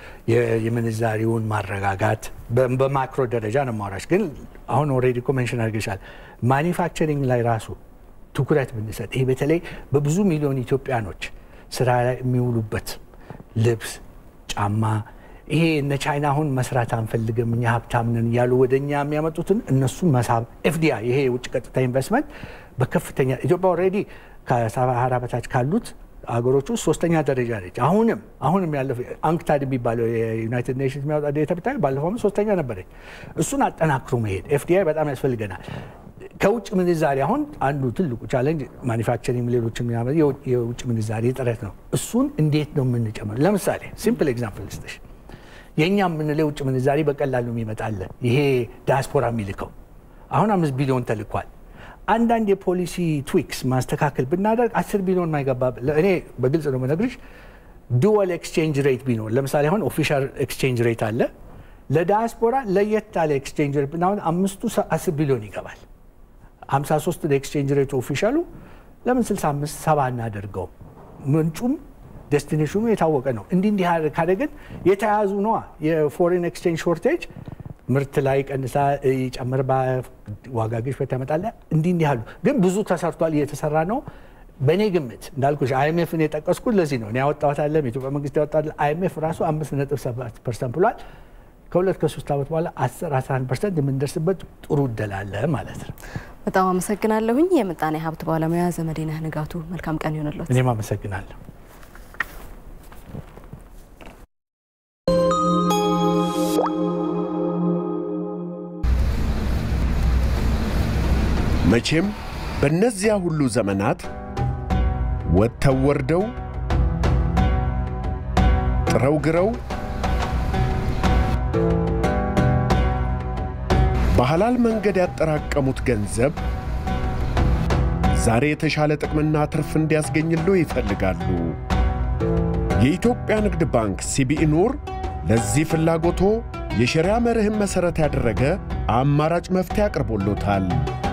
የምንዛሪውን ማረጋጋት በማክሮ ደረጃ ነው ማውራሽ ግን አሁን ኦሬዲ ኮሜንሽን አድርገሻል ማኒፋክቸሪንግ ላይ ራሱ ትኩረት ብንሰጥ ይሄ በተለይ በብዙ ሚሊዮን ኢትዮጵያኖች ስራ ላይ የሚውሉበት ልብስ ጫማ ይሄ እነ ቻይና አሁን መስራት አንፈልግም እኛ ሀብታም ነን ያሉ ወደኛ የሚያመጡትን እነሱን መሳብ FDI ይሄ ውጭ ቀጥታ ኢንቨስትመንት በከፍተኛ ኢትዮጵያ ኦሬዲ ከሰሃራ በታች ካሉት አገሮቹ ሶስተኛ ደረጃ ነች አሁንም ያለው አንክታድ የሚባለው የዩናይትድ ኔሽንስ የሚያወጣ ዴታ ብታይ ባለፈው ሶስተኛ ነበረች እሱን አጠናክሮ መሄድ FDI በጣም ያስፈልገናል ከውጭ ምንዛሪ አሁን አንዱ ትልቁ ቻሌንጅ ማኒፋክቸሪንግ ሌሎችም የውጭ ምንዛሪ ጥረት ነው እሱን እንዴት ነው የምንጨምር ለምሳሌ ሲምፕል ኤግዛምፕል ልስጥሽ የኛ ምንለው ውጭ ምንዛሪ በቀላሉ የሚመጣል ይሄ ዲያስፖራ የሚልከው አሁን 5 ቢሊዮን ተልኳል አንዳንድ የፖሊሲ ትዊክስ ማስተካከል ብናደርግ 10 ቢሊዮን ማይገባ እኔ በግልጽ ነው መነግርሽ ዱዋል ኤክስቼንጅ ሬት ቢኖር ለምሳሌ አሁን ኦፊሻል ኤክስቼንጅ ሬት አለ ለዲያስፖራ ለየት ያለ ኤክስቼንጅ ሬት ብናውን 10 ቢሊዮን ይገባል 53 ኤክስቼንጅ ሬት ኦፊሻሉ ለምን 65-70 እናደርገው ምንጩም ዴስቲኔሽኑ የታወቀ ነው እንዲህ ካደረግን የተያዙ ነው የፎሬን ኤክስቼንጅ ሾርቴጅ ምርት ላይ ቀንሳ ይጨምር በዋጋ ግሽበት ያመጣል እንዲህ ያሉ ግን ብዙ ተሰርቷል እየተሰራ ነው በኔ ግምት እንዳልኩሽ IMF ነው የጠቀስኩት ለዚህ ነው እኔ ያወጣሁት አለ የኢትዮጵያ መንግስት ያወጣው IMF ራሱ 5.7% ብሏል ከ2-3 ዓመት በኋላ 10-11% የምንደርስበት ጥሩ እድል አለ ማለት ነው በጣም አመሰግናለሁኝ የምጣኔ ሀብት ባለሙያ ዘመዴነህ ንጋቱ መልካም ቀን ይሁንልዎት እኔም አመሰግናለሁ መቼም በእነዚያ ሁሉ ዘመናት ወጥተው ወርደው ጥረው ግረው በሐላል መንገድ ያጠራቀሙት ገንዘብ ዛሬ የተሻለ ጥቅምና ትርፍ እንዲያስገኝልዎ ይፈልጋሉ። የኢትዮጵያ ንግድ ባንክ CBE ኑር ለዚህ ፍላጎቶ የሸሪዓ መርህን መሰረት ያደረገ አማራጭ መፍትሄ አቅርቦልዎታል።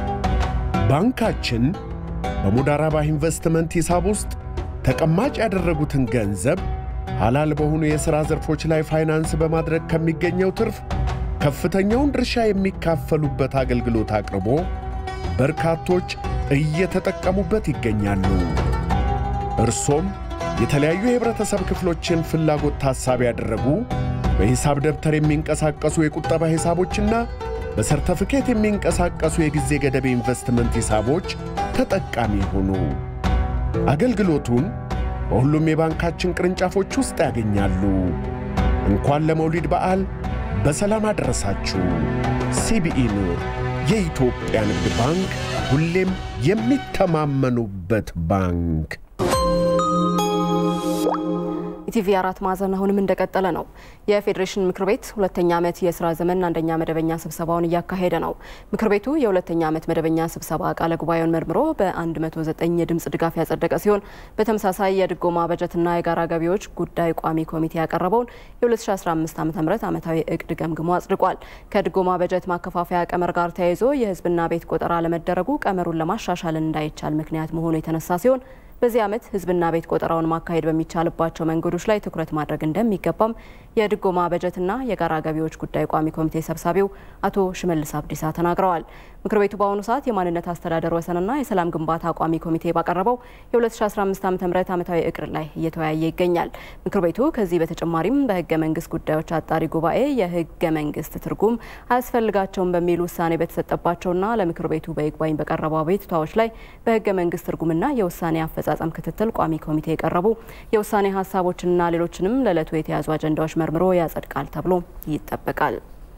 ባንካችን በሙዳራባ ኢንቨስትመንት ሂሳብ ውስጥ ተቀማጭ ያደረጉትን ገንዘብ ሐላል በሆኑ የሥራ ዘርፎች ላይ ፋይናንስ በማድረግ ከሚገኘው ትርፍ ከፍተኛውን ድርሻ የሚካፈሉበት አገልግሎት አቅርቦ በርካቶች እየተጠቀሙበት ይገኛሉ። እርሶም የተለያዩ የህብረተሰብ ክፍሎችን ፍላጎት ታሳቢ ያደረጉ በሂሳብ ደብተር የሚንቀሳቀሱ የቁጠባ ሂሳቦችና በሰርተፊኬት የሚንቀሳቀሱ የጊዜ ገደብ ኢንቨስትመንት ሂሳቦች ተጠቃሚ ሆኑ። አገልግሎቱን በሁሉም የባንካችን ቅርንጫፎች ውስጥ ያገኛሉ። እንኳን ለመውሊድ በዓል በሰላም አደረሳችሁ። CBE ኑር የኢትዮጵያ ንግድ ባንክ ሁሌም የሚተማመኑበት ባንክ። ኢቲቪ 4 ማዕዘን አሁንም እንደቀጠለ ነው። የፌዴሬሽን ምክር ቤት ሁለተኛ ዓመት የስራ ዘመን አንደኛ መደበኛ ስብሰባውን እያካሄደ ነው። ምክር ቤቱ የሁለተኛ ዓመት መደበኛ ስብሰባ ቃለ ጉባኤውን መርምሮ በ109 የድምጽ ድጋፍ ያጸደቀ ሲሆን በተመሳሳይ የድጎማ በጀትና የጋራ ገቢዎች ጉዳይ ቋሚ ኮሚቴ ያቀረበውን የ2015 ዓ.ም ዓመታዊ እቅድ ገምግሞ አጽድቋል። ከድጎማ በጀት ማከፋፈያ ቀመር ጋር ተያይዞ የህዝብና ቤት ቆጠራ ለመደረጉ ቀመሩን ለማሻሻል እንዳይቻል ምክንያት መሆኑ የተነሳ ሲሆን በዚህ ዓመት ህዝብና ቤት ቆጠራውን ማካሄድ በሚቻልባቸው መንገዶች ላይ ትኩረት ማድረግ እንደሚገባም የድጎማ በጀትና የጋራ ገቢዎች ጉዳይ ቋሚ ኮሚቴ ሰብሳቢው አቶ ሽመልስ አብዲሳ ተናግረዋል። ምክር ቤቱ በአሁኑ ሰዓት የማንነት አስተዳደር ወሰንና የሰላም ግንባታ ቋሚ ኮሚቴ ባቀረበው የ2015 ዓ.ም ዓመታዊ እቅድ ላይ እየተወያየ ይገኛል። ምክር ቤቱ ከዚህ በተጨማሪም በህገ መንግስት ጉዳዮች አጣሪ ጉባኤ የህገ መንግስት ትርጉም አያስፈልጋቸውም በሚል ውሳኔ በተሰጠባቸውና ለምክር ቤቱ በይግባኝ በቀረቡ አቤቱታዎች ላይ በህገ መንግስት ትርጉምና የውሳኔ አፈጻጸም ክትትል ቋሚ ኮሚቴ የቀረቡ የውሳኔ ሀሳቦችና ሌሎችንም ለዕለቱ የተያዙ አጀንዳዎች መርምሮ ያጸድቃል ተብሎ ይጠበቃል።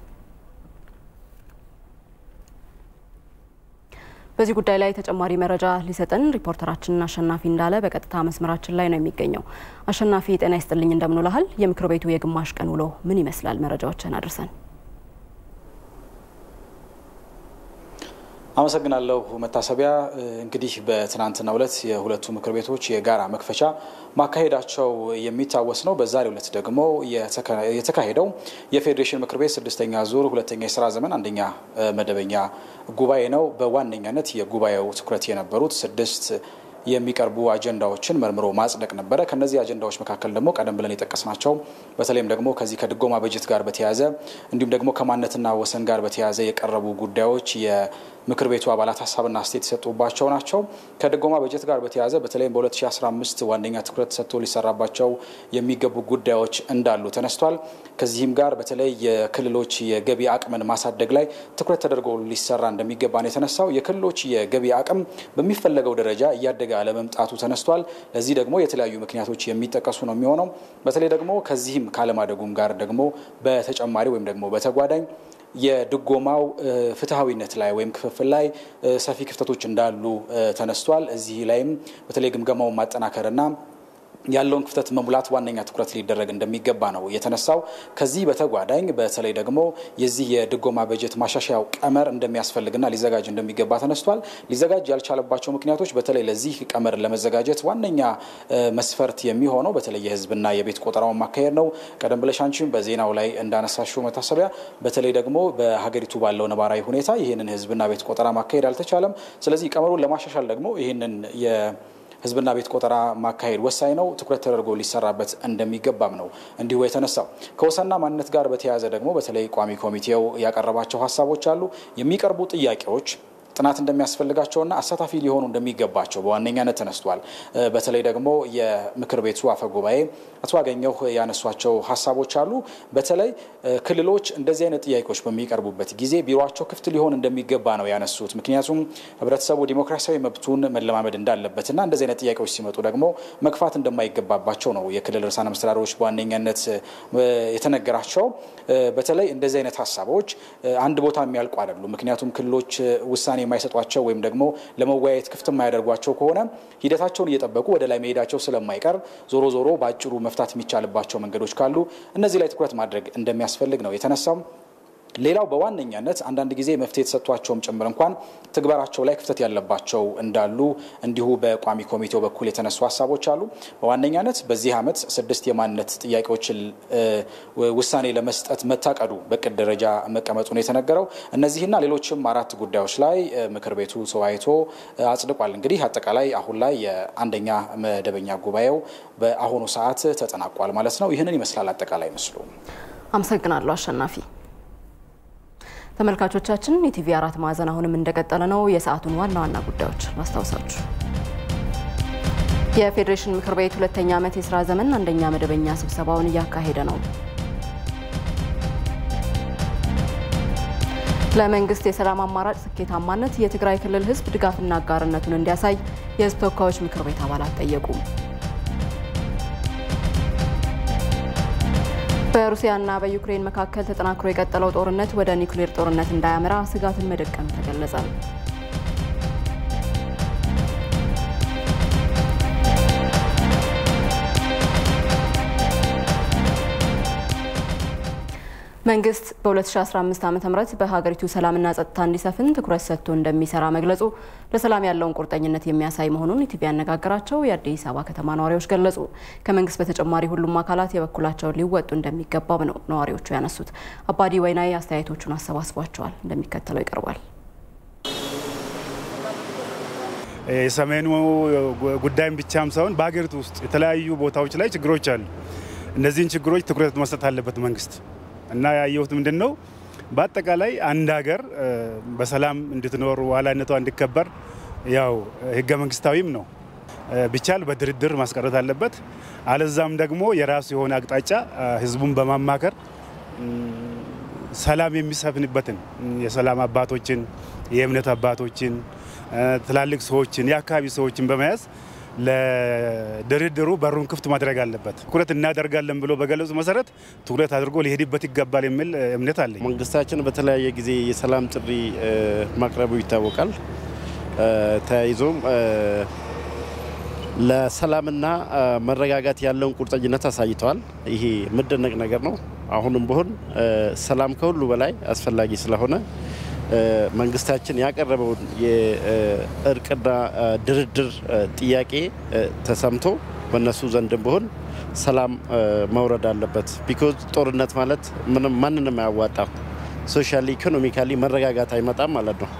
በዚህ ጉዳይ ላይ ተጨማሪ መረጃ ሊሰጠን ሪፖርተራችን አሸናፊ እንዳለ በቀጥታ መስመራችን ላይ ነው የሚገኘው። አሸናፊ ጤና ይስጥልኝ፣ እንደምን ውለሃል? የምክር ቤቱ የግማሽ ቀን ውሎ ምን ይመስላል? መረጃዎችን አድርሰን። አመሰግናለሁ መታሰቢያ። እንግዲህ በትናንትናው ዕለት የሁለቱ ምክር ቤቶች የጋራ መክፈቻ ማካሄዳቸው የሚታወስ ነው። በዛሬው ዕለት ደግሞ የተካሄደው የፌዴሬሽን ምክር ቤት 6ኛ ዙር ሁለተኛ የስራ ዘመን አንደኛ መደበኛ ጉባኤ ነው። በዋነኛነት የጉባኤው ትኩረት የነበሩት 6 የሚቀርቡ አጀንዳዎችን መርምሮ ማጽደቅ ነበረ። ከነዚህ አጀንዳዎች መካከል ደግሞ ቀደም ብለን የጠቀስናቸው በተለይም ደግሞ ከዚህ ከድጎማ በጀት ጋር በተያያዘ እንዲሁም ደግሞ ከማንነትና ወሰን ጋር በተያያዘ የቀረቡ ጉዳዮች የምክር ቤቱ አባላት ሀሳብና አስተያየት የሰጡባቸው ናቸው። ከድጎማ በጀት ጋር በተያያዘ በተለይም በ2015 ዋነኛ ትኩረት ሰጥቶ ሊሰራባቸው የሚገቡ ጉዳዮች እንዳሉ ተነስቷል። ከዚህም ጋር በተለይ የክልሎች የገቢ አቅምን ማሳደግ ላይ ትኩረት ተደርጎ ሊሰራ እንደሚገባ ነው የተነሳው። የክልሎች የገቢ አቅም በሚፈለገው ደረጃ እያደገ አለመምጣቱ ተነስቷል። ለዚህ ደግሞ የተለያዩ ምክንያቶች የሚጠቀሱ ነው የሚሆነው። በተለይ ደግሞ ከዚህም ካለማደጉም ጋር ደግሞ በተጨማሪ ወይም ደግሞ በተጓዳኝ የድጎማው ፍትሃዊነት ላይ ወይም ክፍፍል ላይ ሰፊ ክፍተቶች እንዳሉ ተነስቷል። እዚህ ላይም በተለይ ግምገማውን ማጠናከርና ያለውን ክፍተት መሙላት ዋነኛ ትኩረት ሊደረግ እንደሚገባ ነው የተነሳው። ከዚህ በተጓዳኝ በተለይ ደግሞ የዚህ የድጎማ በጀት ማሻሻያው ቀመር እንደሚያስፈልግና ሊዘጋጅ እንደሚገባ ተነስቷል። ሊዘጋጅ ያልቻለባቸው ምክንያቶች በተለይ ለዚህ ቀመር ለመዘጋጀት ዋነኛ መስፈርት የሚሆነው በተለይ የህዝብና የቤት ቆጠራውን ማካሄድ ነው። ቀደም ብለሽ አንቺም በዜናው ላይ እንዳነሳሽው መታሰቢያ በተለይ ደግሞ በሀገሪቱ ባለው ነባራዊ ሁኔታ ይህንን ህዝብና ቤት ቆጠራ ማካሄድ አልተቻለም። ስለዚህ ቀመሩን ለማሻሻል ደግሞ ይህንን ህዝብና ቤት ቆጠራ ማካሄድ ወሳኝ ነው። ትኩረት ተደርጎ ሊሰራበት እንደሚገባም ነው እንዲሁ የተነሳው። ከወሰንና ማንነት ጋር በተያያዘ ደግሞ በተለይ ቋሚ ኮሚቴው ያቀረባቸው ሀሳቦች አሉ። የሚቀርቡ ጥያቄዎች ጥናት እንደሚያስፈልጋቸውና አሳታፊ ሊሆኑ እንደሚገባቸው በዋነኛነት ተነስቷል። በተለይ ደግሞ የምክር ቤቱ አፈ ጉባኤ አቶ አገኘሁ ያነሷቸው ሀሳቦች አሉ። በተለይ ክልሎች እንደዚህ አይነት ጥያቄዎች በሚቀርቡበት ጊዜ ቢሮአቸው ክፍት ሊሆን እንደሚገባ ነው ያነሱት። ምክንያቱም ህብረተሰቡ ዲሞክራሲያዊ መብቱን መለማመድ እንዳለበትና እንደዚህ አይነት ጥያቄዎች ሲመጡ ደግሞ መግፋት እንደማይገባባቸው ነው የክልል ርዕሳነ መስተዳድሮች በዋነኛነት የተነገራቸው። በተለይ እንደዚህ አይነት ሀሳቦች አንድ ቦታ የሚያልቁ አይደሉም። ምክንያቱም ክልሎች ውሳኔ የማይሰጧቸው ወይም ደግሞ ለመወያየት ክፍት የማያደርጓቸው ከሆነ ሂደታቸውን እየጠበቁ ወደ ላይ መሄዳቸው ስለማይቀር ዞሮ ባጭሩ መፍታት የሚቻልባቸው መንገዶች ካሉ እነዚህ ላይ ትኩረት ማድረግ እንደሚያስፈልግ ነው የተነሳው። ሌላው በዋነኛነት አንዳንድ ጊዜ መፍትሄ ተሰጥቷቸውም ጭምር እንኳን ትግበራቸው ላይ ክፍተት ያለባቸው እንዳሉ እንዲሁ በቋሚ ኮሚቴው በኩል የተነሱ ሀሳቦች አሉ። በዋነኛነት በዚህ ዓመት 6 የማንነት ጥያቄዎችን ውሳኔ ለመስጠት መታቀዱ በቅድ ደረጃ መቀመጡ ነው የተነገረው። እነዚህና ሌሎችም 4 ጉዳዮች ላይ ምክር ቤቱ ተወያይቶ አጽድቋል። እንግዲህ አጠቃላይ አሁን ላይ የአንደኛ መደበኛ ጉባኤው በአሁኑ ሰዓት ተጠናቋል ማለት ነው። ይህንን ይመስላል አጠቃላይ መስሎ። አመሰግናለሁ አሸናፊ። ተመልካቾቻችን ኢቲቪ 4 ማዕዘን አሁንም እንደቀጠለ ነው። የሰዓቱን ዋና ዋና ጉዳዮች ማስታወሳችሁ። የፌዴሬሽን ምክር ቤት ሁለተኛ ዓመት የስራ ዘመን አንደኛ መደበኛ ስብሰባውን እያካሄደ ነው። ለመንግስት የሰላም አማራጭ ስኬታማነት የትግራይ ክልል ህዝብ ድጋፍና አጋርነቱን እንዲያሳይ የህዝብ ተወካዮች ምክር ቤት አባላት ጠየቁ። በሩሲያና በዩክሬን መካከል ተጠናክሮ የቀጠለው ጦርነት ወደ ኒውክሌር ጦርነት እንዳያመራ ስጋትን መደቀኑ ተገለጸ። መንግስት በ2015 ዓ.ም በሀገሪቱ ሰላምና ጸጥታ እንዲሰፍን ትኩረት ሰጥቶ እንደሚሰራ መግለጹ ለሰላም ያለውን ቁርጠኝነት የሚያሳይ መሆኑን ኢቲቪ ያነጋገራቸው የአዲስ አበባ ከተማ ነዋሪዎች ገለጹ። ከመንግስት በተጨማሪ ሁሉም አካላት የበኩላቸውን ሊወጡ እንደሚገባም ነው ነዋሪዎቹ ያነሱት። አባዲ ወይናይ አስተያየቶቹን አሰባስቧቸዋል፣ እንደሚከተለው ይቀርባል። የሰሜኑ ጉዳይም ብቻም ሳይሆን በሀገሪቱ ውስጥ የተለያዩ ቦታዎች ላይ ችግሮች አሉ። እነዚህን ችግሮች ትኩረት መስጠት አለበት መንግስት እና ያየሁት ምንድነው በአጠቃላይ አንድ ሀገር በሰላም እንድትኖር ዋላነቷ እንዲከበር ያው ህገ መንግስታዊም ነው ቢቻል በድርድር ማስቀረት አለበት። አለዛም ደግሞ የራሱ የሆነ አቅጣጫ ህዝቡን በማማከር ሰላም የሚሰፍንበትን የሰላም አባቶችን የእምነት አባቶችን ትላልቅ ሰዎችን የአካባቢ ሰዎችን በመያዝ ለድርድሩ በሩን ክፍት ማድረግ አለበት። ትኩረት እናደርጋለን ብሎ በገለጹ መሰረት ትኩረት አድርጎ ሊሄድበት ይገባል የሚል እምነት አለኝ። መንግስታችን በተለያየ ጊዜ የሰላም ጥሪ ማቅረቡ ይታወቃል። ተያይዞም ለሰላምና መረጋጋት ያለውን ቁርጠኝነት አሳይተዋል። ይሄ መደነቅ ነገር ነው። አሁንም ቢሆን ሰላም ከሁሉ በላይ አስፈላጊ ስለሆነ መንግስታችን ያቀረበውን የእርቅና ድርድር ጥያቄ ተሰምቶ በእነሱ ዘንድም ቢሆን ሰላም መውረድ አለበት። ቢኮዝ ጦርነት ማለት ምንም ማንንም አያዋጣም። ሶሻሊ ኢኮኖሚካሊ መረጋጋት አይመጣም ማለት ነው።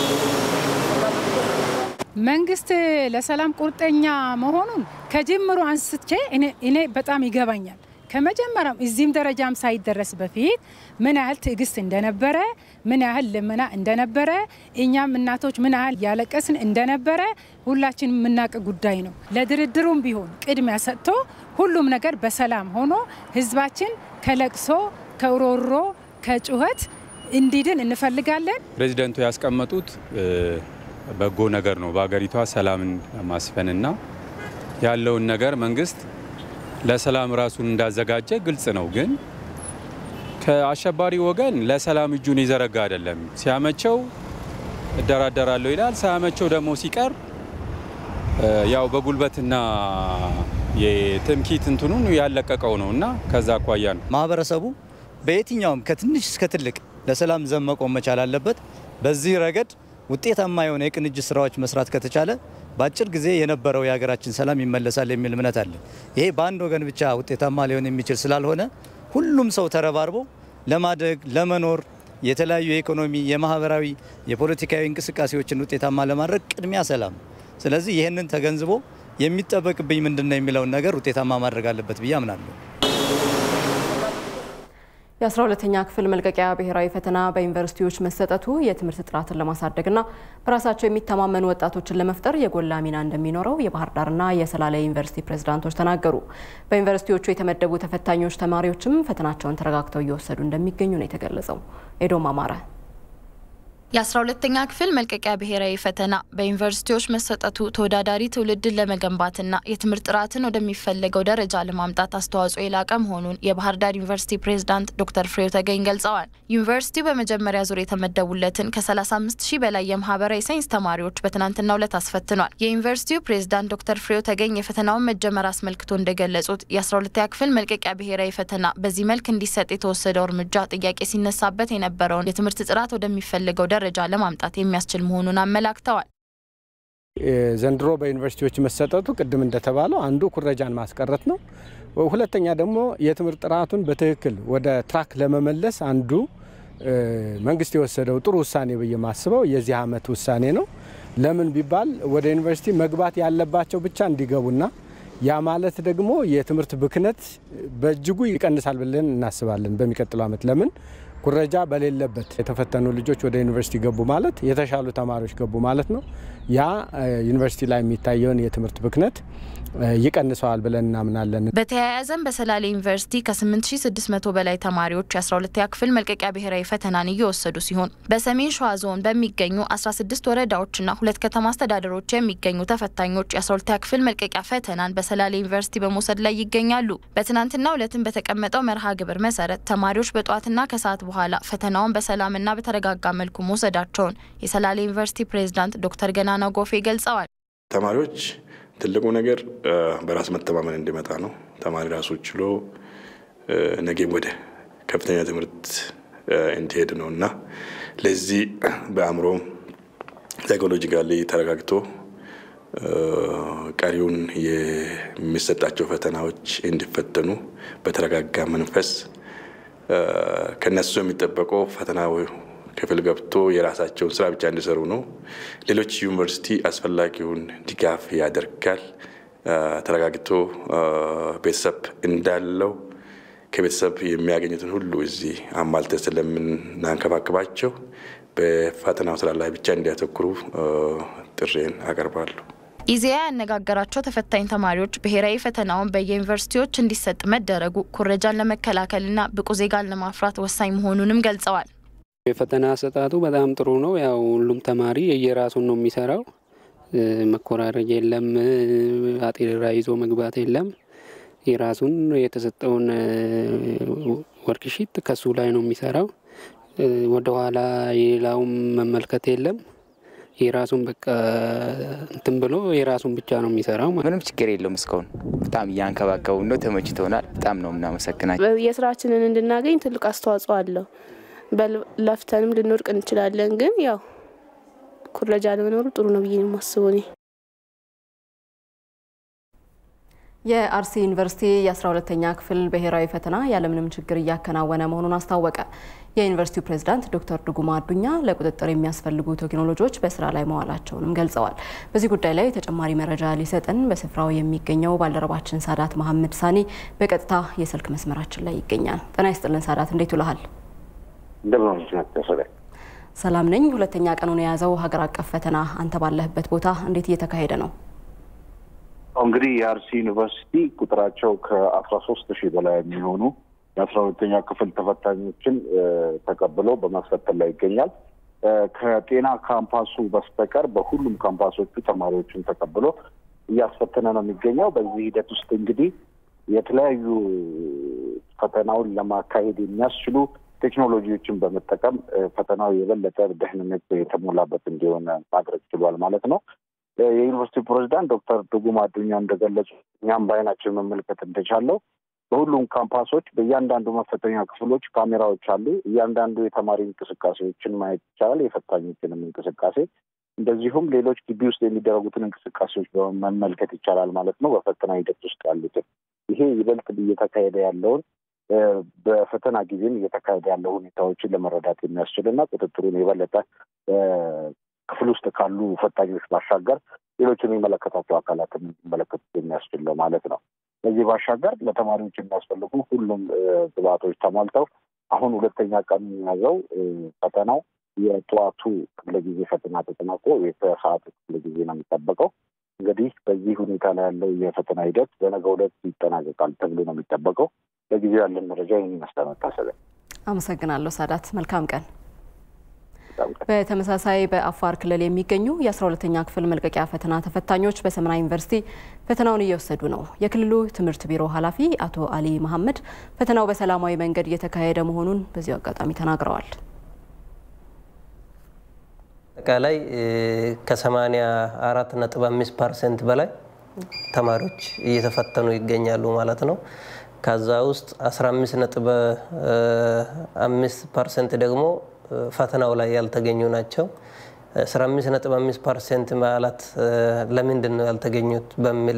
መንግስት ለሰላም ቁርጠኛ መሆኑን ከጅምሩ አንስቼ እኔ በጣም ይገባኛል። ከመጀመሪያም እዚህም ደረጃም ሳይደረስ በፊት ምን ያህል ትዕግስት እንደነበረ ምን ያህል ልመና እንደነበረ እኛም እናቶች ምን ያህል ያለቀስን እንደነበረ ሁላችንም የምናውቅ ጉዳይ ነው። ለድርድሩም ቢሆን ቅድሚያ ሰጥቶ ሁሉም ነገር በሰላም ሆኖ ህዝባችን ከለቅሶ ከሮሮ ከጩኸት እንዲድን እንፈልጋለን። ፕሬዚደንቱ ያስቀመጡት በጎ ነገር ነው። በአገሪቷ ሰላምን ማስፈንና ያለውን ነገር መንግስት ለሰላም ራሱን እንዳዘጋጀ ግልጽ ነው። ግን ከአሸባሪ ወገን ለሰላም እጁን ይዘረጋ አይደለም። ሲያመቸው እደራደራለሁ ይላል፣ ሳያመቸው ደግሞ ሲቀር ያው በጉልበትና የትምኪት እንትኑን ያለቀቀው ነውና ከዛ አኳያ ነው ማህበረሰቡ በየትኛውም ከትንሽ እስከ ትልቅ ለሰላም ዘመቆ መቻል አለበት። በዚህ ረገድ ውጤታማ የሆነ የቅንጅት ስራዎች መስራት ከተቻለ በአጭር ጊዜ የነበረው የሀገራችን ሰላም ይመለሳል የሚል እምነት አለ። ይሄ በአንድ ወገን ብቻ ውጤታማ ሊሆን የሚችል ስላልሆነ ሁሉም ሰው ተረባርቦ ለማደግ ለመኖር የተለያዩ የኢኮኖሚ የማህበራዊ የፖለቲካዊ እንቅስቃሴዎችን ውጤታማ ለማድረግ ቅድሚያ ሰላም። ስለዚህ ይህንን ተገንዝቦ የሚጠበቅብኝ ምንድነው የሚለውን ነገር ውጤታማ ማድረግ አለበት ብዬ አምናለሁ። የ12ኛ ክፍል መልቀቂያ ብሔራዊ ፈተና በዩኒቨርሲቲዎች መሰጠቱ የትምህርት ጥራትን ለማሳደግና በራሳቸው የሚተማመኑ ወጣቶችን ለመፍጠር የጎላ ሚና እንደሚኖረው የባህር ዳርና የሰላሌ ዩኒቨርሲቲ ፕሬዝዳንቶች ተናገሩ። በዩኒቨርሲቲዎቹ የተመደቡ ተፈታኞች ተማሪዎችም ፈተናቸውን ተረጋግተው እየወሰዱ እንደሚገኙ ነው የተገለጸው። ኤዶም አማረ የ12ኛ ክፍል መልቀቂያ ብሔራዊ ፈተና በዩኒቨርሲቲዎች መሰጠቱ ተወዳዳሪ ትውልድን ለመገንባትና የትምህርት ጥራትን ወደሚፈለገው ደረጃ ለማምጣት አስተዋጽኦ የላቀ መሆኑን የባህር ዳር ዩኒቨርሲቲ ፕሬዝዳንት ዶክተር ፍሬው ተገኝ ገልጸዋል። ዩኒቨርሲቲው በመጀመሪያ ዙር የተመደቡለትን ከ35000 በላይ የማህበራዊ ሳይንስ ተማሪዎች በትናንትናው ዕለት አስፈትኗል። የዩኒቨርሲቲው ፕሬዝዳንት ዶክተር ፍሬው ተገኝ የፈተናውን መጀመር አስመልክቶ እንደገለጹት የ12ኛ ክፍል መልቀቂያ ብሔራዊ ፈተና በዚህ መልክ እንዲሰጥ የተወሰደው እርምጃ ጥያቄ ሲነሳበት የነበረውን የትምህርት ጥራት ወደሚፈለገው ደረጃ ለማምጣት የሚያስችል መሆኑን አመላክተዋል። ዘንድሮ በዩኒቨርሲቲዎች መሰጠቱ ቅድም እንደተባለው አንዱ ኩረጃን ማስቀረት ነው። ሁለተኛ ደግሞ የትምህርት ጥራቱን በትክክል ወደ ትራክ ለመመለስ አንዱ መንግስት የወሰደው ጥሩ ውሳኔ ብዬ ማስበው የዚህ አመት ውሳኔ ነው። ለምን ቢባል ወደ ዩኒቨርሲቲ መግባት ያለባቸው ብቻ እንዲገቡና ያ ማለት ደግሞ የትምህርት ብክነት በእጅጉ ይቀንሳል ብለን እናስባለን። በሚቀጥለው አመት ለምን ኩረጃ በሌለበት የተፈተኑ ልጆች ወደ ዩኒቨርሲቲ ገቡ ማለት የተሻሉ ተማሪዎች ገቡ ማለት ነው። ያ ዩኒቨርሲቲ ላይ የሚታየውን የትምህርት ብክነት ይቀንሰዋል ብለን እናምናለን። በተያያዘም በሰላሌ ዩኒቨርሲቲ ከ8600 በላይ ተማሪዎች የ12ኛ ክፍል መልቀቂያ ብሔራዊ ፈተናን እየወሰዱ ሲሆን በሰሜን ሸዋ ዞን በሚገኙ 16 ወረዳዎችና 2 ከተማ አስተዳደሮች የሚገኙ ተፈታኞች የ12ኛ ክፍል መልቀቂያ ፈተናን በሰላሌ ዩኒቨርሲቲ በመውሰድ ላይ ይገኛሉ። በትናንትናው ዕለትም በተቀመጠው መርሃ ግብር መሰረት ተማሪዎች በጧትና ከሰዓት በኋላ ፈተናውን በሰላምና በተረጋጋ መልኩ መውሰዳቸውን የሰላሌ ዩኒቨርሲቲ ፕሬዝዳንት ዶክተር ገናና ጎፌ ገልጸዋል። ተማሪዎች ትልቁ ነገር በራስ መተማመን እንዲመጣ ነው። ተማሪ ራሱ ችሎ ነገም ወደ ከፍተኛ ትምህርት እንዲሄድ ነውና ለዚህ በአእምሮ ሳይኮሎጂካሊ ተረጋግቶ ቀሪውን የሚሰጣቸው ፈተናዎች እንዲፈተኑ በተረጋጋ መንፈስ ከነሱ የሚጠበቀው ፈተናው ክፍል ገብቶ የራሳቸውን ስራ ብቻ እንዲሰሩ ነው። ሌሎች ዩኒቨርሲቲ አስፈላጊውን ድጋፍ ያደርጋል። ተረጋግቶ ቤተሰብ እንዳለው ከቤተሰብ የሚያገኙትን ሁሉ እዚህ አሟልተን ስለምናንከባክባቸው በፈተናው ስራ ላይ ብቻ እንዲያተኩሩ ጥሬን አቀርባለሁ። ኢዜአ ያነጋገራቸው ተፈታኝ ተማሪዎች ብሔራዊ ፈተናውን በየዩኒቨርሲቲዎች እንዲሰጥ መደረጉ ኩረጃን ለመከላከልና ብቁ ዜጋን ለማፍራት ወሳኝ መሆኑንም ገልጸዋል። የፈተና አሰጣጡ በጣም ጥሩ ነው። ያው ሁሉም ተማሪ የየራሱን ነው የሚሰራው። መኮራረጅ የለም፣ አጤራ ይዞ መግባት የለም። የራሱን የተሰጠውን ወርክሺት ከሱ ላይ ነው የሚሰራው። ወደ ኋላ የሌላውን መመልከት የለም። የራሱን በቃ እንትን ብሎ የራሱን ብቻ ነው የሚሰራው። ምንም ችግር የለውም። እስካሁን በጣም ያንከባከቡን ነው፣ ተመችቶናል። በጣም ነው እናመሰግናለን። የስራችንን እንድናገኝ ትልቅ አስተዋጽኦ አለው። በለፍተንም ልንወርቅ እንችላለን፣ ግን ያው ኩረጃ ለመኖሩ ጥሩ ነው ብዬ ነው የማስበው። የአርሲ ዩኒቨርሲቲ የ12ኛ ክፍል ብሔራዊ ፈተና ያለምንም ችግር እያከናወነ መሆኑን አስታወቀ። የዩኒቨርሲቲው ፕሬዝዳንት ዶክተር ዱጉማ አዱኛ ለቁጥጥር የሚያስፈልጉ ቴክኖሎጂዎች በስራ ላይ መዋላቸውንም ገልጸዋል። በዚህ ጉዳይ ላይ ተጨማሪ መረጃ ሊሰጠን በስፍራው የሚገኘው ባልደረባችን ሳዳት መሐመድ ሳኒ በቀጥታ የስልክ መስመራችን ላይ ይገኛል። ጤና ይስጥልን ሳዳት፣ እንዴት ውለሃል? ሰላም ነኝ። ሁለተኛ ቀኑን የያዘው ሀገር አቀፍ ፈተና አንተ ባለህበት ቦታ እንዴት እየተካሄደ ነው? እንግዲህ የአርሲ ዩኒቨርሲቲ ቁጥራቸው ከ13000 በላይ የሚሆኑ የ12ኛ ክፍል ተፈታኞችን ተቀብሎ በማስፈተን ላይ ይገኛል። ከጤና ካምፓሱ በስተቀር በሁሉም ካምፓሶቹ ተማሪዎችን ተቀብሎ እያስፈተነ ነው የሚገኘው። በዚህ ሂደት ውስጥ እንግዲህ የተለያዩ ፈተናውን ለማካሄድ የሚያስችሉ ቴክኖሎጂዎችን በመጠቀም ፈተናው የበለጠ ደህንነት የተሞላበት እንዲሆን ማድረግ ችሏል ማለት ነው። የዩኒቨርሲቲ ፕሬዝዳንት ዶክተር ዱጉማ አዱኛ እንደገለጹ እኛም በአይናችን መመልከት እንደቻለው በሁሉም ካምፓሶች በእያንዳንዱ መፈተኛ ክፍሎች ካሜራዎች አሉ። እያንዳንዱ የተማሪ እንቅስቃሴዎችን ማየት ይቻላል፣ የፈታኞችንም እንቅስቃሴ እንደዚሁም ሌሎች ግቢ ውስጥ የሚደረጉትን እንቅስቃሴዎች መመልከት ይቻላል ማለት ነው። በፈተና ሂደት ውስጥ ያሉትን ይሄ ይበልጥ እየተካሄደ ያለውን በፈተና ጊዜም እየተካሄደ ያለው ሁኔታዎችን ለመረዳት የሚያስችልና ቁጥጥሩን የበለጠ ክፍል ውስጥ ካሉ ፈታኞች ባሻገር ሌሎች የሚመለከታቸው አካላትን እንዲመለከቱ የሚያስችል ነው ማለት ነው። ከዚህ ባሻገር ለተማሪዎች የሚያስፈልጉ ሁሉም ግብዓቶች ተሟልተው አሁን ሁለተኛ ቀን የያዘው ፈተናው የጠዋቱ ክፍለ ጊዜ ፈተና ተጠናቆ የሰዓቱ ክፍለ ጊዜ ነው የሚጠበቀው። እንግዲህ በዚህ ሁኔታ ላይ ያለው የፈተና ሂደት በነገው ዕለት ይጠናቀቃል ተብሎ ነው የሚጠበቀው። ለጊዜው ያለን መረጃ ይህን ይመስላል። መታሰቢያ አመሰግናለሁ ሳዳት፣ መልካም ቀን። በተመሳሳይ በአፋር ክልል የሚገኙ የ12ኛ ክፍል መልቀቂያ ፈተና ተፈታኞች በሰመራ ዩኒቨርሲቲ ፈተናውን እየወሰዱ ነው። የክልሉ ትምህርት ቢሮ ኃላፊ አቶ አሊ መሐመድ ፈተናው በሰላማዊ መንገድ እየተካሄደ መሆኑን በዚሁ አጋጣሚ ተናግረዋል። አጠቃላይ ከ84.5% በላይ ተማሪዎች እየተፈተኑ ይገኛሉ ማለት ነው። ከዛ ውስጥ 15.5% ደግሞ ፈተናው ላይ ያልተገኙ ናቸው። 15.5% ማለት ለምንድን ነው ያልተገኙት በሚል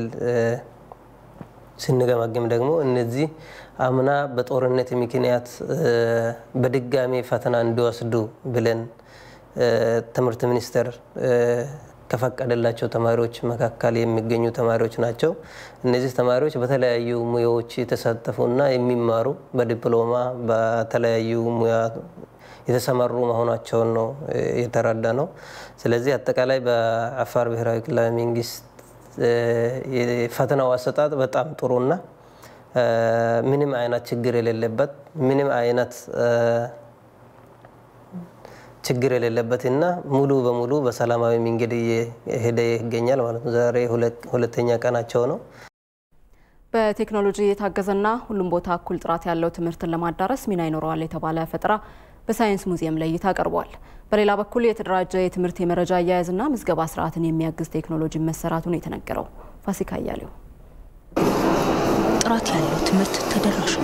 ስንገመግም ደግሞ እነዚህ አምና በጦርነት ምክንያት በድጋሚ ፈተና እንዲወስዱ ብለን ትምህርት ሚኒስቴር ከፈቀደላቸው ተማሪዎች መካከል የሚገኙ ተማሪዎች ናቸው። እነዚህ ተማሪዎች በተለያዩ ሙያዎች የተሳተፉና የሚማሩ በዲፕሎማ በተለያዩ ሙያ የተሰማሩ መሆናቸውን ነው የተረዳ ነው። ስለዚህ አጠቃላይ በአፋር ብሔራዊ ክልላዊ መንግስት የፈተናው አሰጣጥ በጣም ጥሩና ምንም አይነት ችግር የሌለበት ችግር የሌለበትና ሙሉ በሙሉ በሰላማዊ መንገድ እየሄደ ይገኛል ማለት ነው። ዛሬ ሁለተኛ ቀናቸው ነው። በቴክኖሎጂ የታገዘና ሁሉም ቦታ እኩል ጥራት ያለው ትምህርትን ለማዳረስ ሚና ይኖረዋል የተባለ ፈጠራ በሳይንስ ሙዚየም ላይ ይታቀርቧል። በሌላ በኩል የተደራጀ የትምህርት የመረጃ አያያዝና ምዝገባ ስርዓትን የሚያግዝ ቴክኖሎጂ መሰራቱን የተነገረው ፋሲካ ያለው ጥራት ያለው ትምህርት ተደራሽነት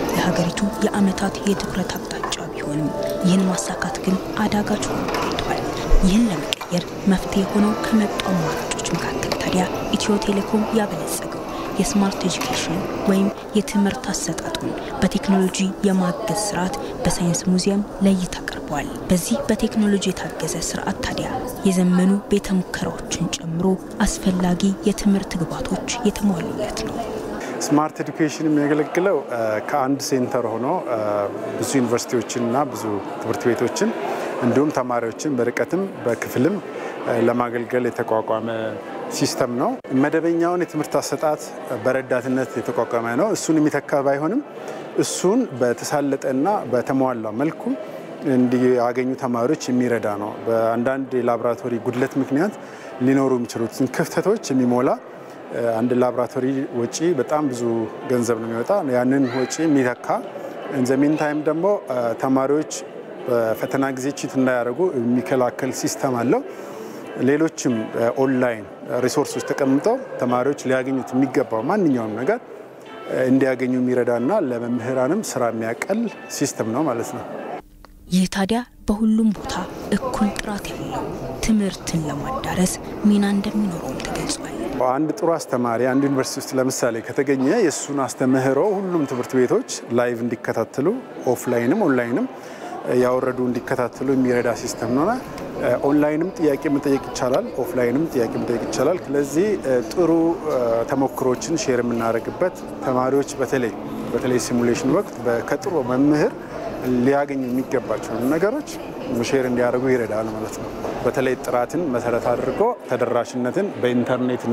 የሀገሪቱ የዓመታት የትኩረት አቅጣጫ ቢሆንም ይህን ማሳካት ግን አዳጋች ሆኖ ቆይቷል። ይህን ለመቀየር መፍትሄ ሆነው ከመጡ አማራጮች መካከል ታዲያ ኢትዮ ቴሌኮም ያበለጸገው የስማርት ኤጁኬሽን ወይም የትምህርት አሰጣጡን በቴክኖሎጂ የማገዝ ስርዓት በሳይንስ ሙዚየም ለእይታ ቀርቧል። በዚህ በቴክኖሎጂ የታገዘ ስርዓት ታዲያ የዘመኑ ቤተ ሙከራዎችን ጨምሮ አስፈላጊ የትምህርት ግብዓቶች የተሟሉለት ነው። ስማርት ኤዱኬሽን የሚያገለግለው ከአንድ ሴንተር ሆኖ ብዙ ዩኒቨርሲቲዎችንና ብዙ ትምህርት ቤቶችን እንዲሁም ተማሪዎችን በርቀትም በክፍልም ለማገልገል የተቋቋመ ሲስተም ነው። መደበኛውን የትምህርት አሰጣጥ በረዳትነት የተቋቋመ ነው። እሱን የሚተካ ባይሆንም እሱን በተሳለጠና በተሟላ መልኩ እንዲያገኙ ተማሪዎች የሚረዳ ነው። በአንዳንድ የላቦራቶሪ ጉድለት ምክንያት ሊኖሩ የሚችሉትን ክፍተቶች የሚሞላ አንድ ላቦራቶሪ ወጪ በጣም ብዙ ገንዘብ ነው የሚወጣ። ያንን ወጪ የሚተካ ኢንዘሚን ታይም ደግሞ ተማሪዎች በፈተና ጊዜ ቺት እንዳያደርጉ የሚከላከል ሲስተም አለው። ሌሎችም ኦንላይን ሪሶርሶች ተቀምጠው ተማሪዎች ሊያገኙት የሚገባው ማንኛውም ነገር እንዲያገኙ የሚረዳና ለመምህራንም ስራ የሚያቀል ሲስተም ነው ማለት ነው። ይህ ታዲያ በሁሉም ቦታ እኩል ጥራት ያለው ትምህርትን ለማዳረስ ሚና እንደሚኖረው ተገልጿል። አንድ ጥሩ አስተማሪ አንድ ዩኒቨርሲቲ ውስጥ ለምሳሌ ከተገኘ የሱን አስተምህሮ ሁሉም ትምህርት ቤቶች ላይቭ እንዲከታተሉ ኦፍላይንም ኦንላይንም ያወረዱ እንዲከታተሉ የሚረዳ ሲስተም ነው። ኦንላይንም ጥያቄ መጠየቅ ይቻላል፣ ኦፍላይንም ጥያቄ መጠየቅ ይቻላል። ስለዚህ ጥሩ ተሞክሮችን ሼር የምናደርግበት ተማሪዎች በተለይ ሲሙሌሽን ወቅት ከጥሩ መምህር ሊያገኙ የሚገባቸውን ነገሮች ሼር እንዲያደርጉ ይረዳል ማለት ነው። በተለይ ጥራትን መሰረት አድርጎ ተደራሽነትን በኢንተርኔትና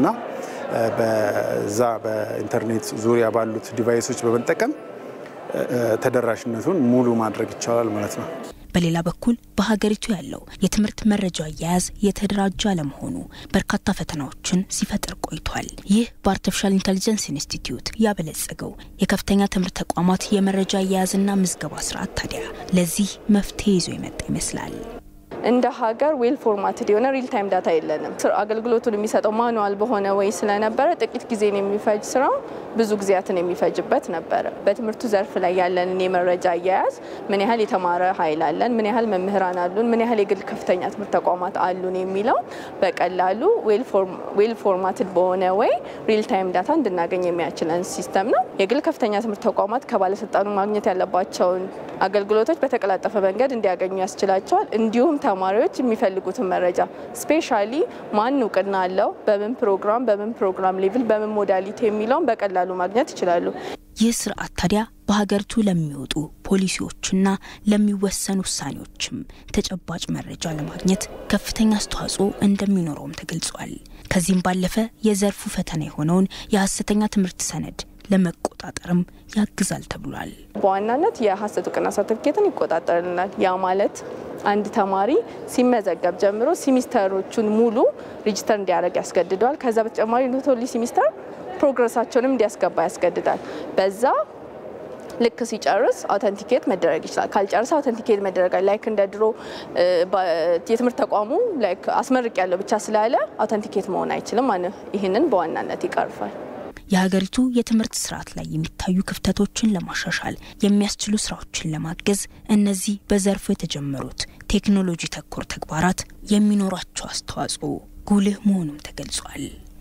በኢንተርኔት ዙሪያ ባሉት ዲቫይሶች በመጠቀም ተደራሽነቱን ሙሉ ማድረግ ይቻላል ማለት ነው። በሌላ በኩል በሀገሪቱ ያለው የትምህርት መረጃ አያያዝ የተደራጀ አለመሆኑ በርካታ ፈተናዎችን ሲፈጥር ቆይቷል። ይህ በአርቲፊሻል ኢንተለጀንስ ኢንስቲትዩት ያበለጸገው የከፍተኛ ትምህርት ተቋማት የመረጃ አያያዝና ምዝገባ ስርዓት ታዲያ ለዚህ መፍትሄ ይዞ የመጣ ይመስላል። እንደ ሀገር ዌል ፎርማትድ የሆነ ሪል ታይም ዳታ የለንም። አገልግሎቱን የሚሰጠው ማኑዋል በሆነ ወይ ስለነበረ ጥቂት ጊዜን የሚፈጅ ስራ ብዙ ጊዜያትን የሚፈጅበት ነበረ። በትምህርቱ ዘርፍ ላይ ያለንን የመረጃ አያያዝ ምን ያህል የተማረ ኃይል አለን፣ ምን ያህል መምህራን አሉን፣ ምን ያህል የግል ከፍተኛ ትምህርት ተቋማት አሉን የሚለው በቀላሉ ዌል ፎርማትድ በሆነ ወይ ሪል ታይም ዳታ እንድናገኝ የሚያስችለን ሲስተም ነው። የግል ከፍተኛ ትምህርት ተቋማት ከባለስልጣኑ ማግኘት ያለባቸውን አገልግሎቶች በተቀላጠፈ መንገድ እንዲያገኙ ያስችላቸዋል። እንዲሁም ተማሪዎች የሚፈልጉትን መረጃ ስፔሻሊ ማን እውቅና አለው፣ በምን ፕሮግራም ሌቭል፣ በምን ሞዳሊቲ የሚለውን በቀላሉ ማግኘት ይችላሉ። ይህ ስርዓት ታዲያ በሀገሪቱ ለሚወጡ ፖሊሲዎችና ለሚወሰኑ ውሳኔዎችም ተጨባጭ መረጃ ለማግኘት ከፍተኛ አስተዋጽኦ እንደሚኖረውም ተገልጿል። ከዚህም ባለፈ የዘርፉ ፈተና የሆነውን የሐሰተኛ ትምህርት ሰነድ ለመቆጣጠርም ያግዛል ተብሏል። በዋናነት የሐሰት እውቅና ሰርቲፊኬትን ይቆጣጠርልናል። ያ ማለት አንድ ተማሪ ሲመዘገብ ጀምሮ ሲሚስተሮቹን ሙሉ ሬጂስተር እንዲያደርግ ያስገድደዋል። ከዛ በተጨማሪ ኖቶሊ ሲሚስተር ፕሮግረሳቸውንም እንዲያስገባ ያስገድዳል። በዛ ልክ ሲጨርስ አውተንቲኬት መደረግ ይችላል። ካልጨርስ አውተንቲኬት መደረግ ላይክ እንደ ድሮ የትምህርት ተቋሙ ላይክ አስመርቅ ያለው ብቻ ስላለ አውተንቲኬት መሆን አይችልም ማለት ይህንን በዋናነት ይቀርፋል። የሀገሪቱ የትምህርት ስርዓት ላይ የሚታዩ ክፍተቶችን ለማሻሻል የሚያስችሉ ስራዎችን ለማገዝ እነዚህ በዘርፉ የተጀመሩት ቴክኖሎጂ ተኮር ተግባራት የሚኖራቸው አስተዋጽኦ ጉልህ መሆኑም ተገልጿል።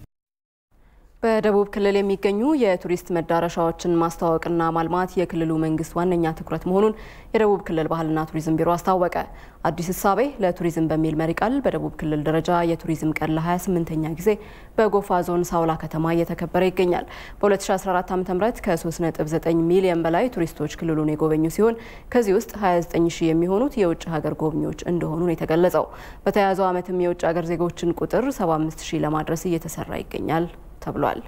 በደቡብ ክልል የሚገኙ የቱሪስት መዳረሻዎችን ማስተዋወቅና ማልማት የክልሉ መንግስት ዋነኛ ትኩረት መሆኑን የደቡብ ክልል ባህልና ቱሪዝም ቢሮ አስታወቀ። አዲስ እሳቤ ለቱሪዝም በሚል መሪ ቃል በደቡብ ክልል ደረጃ የቱሪዝም ቀን ለ28ኛ ጊዜ በጎፋ ዞን ሳውላ ከተማ እየተከበረ ይገኛል። በ2014 ዓ.ም ከ3.9 ሚሊዮን በላይ ቱሪስቶች ክልሉን የጎበኙ ሲሆን ከዚህ ውስጥ 29 ሺህ የሚሆኑት የውጭ ሀገር ጎብኚዎች እንደሆኑ ነው የተገለጸው። በተያያዘው ዓመትም የውጭ ሀገር ዜጎችን ቁጥር 75 ሺህ ለማድረስ እየተሰራ ይገኛል ተብሏል።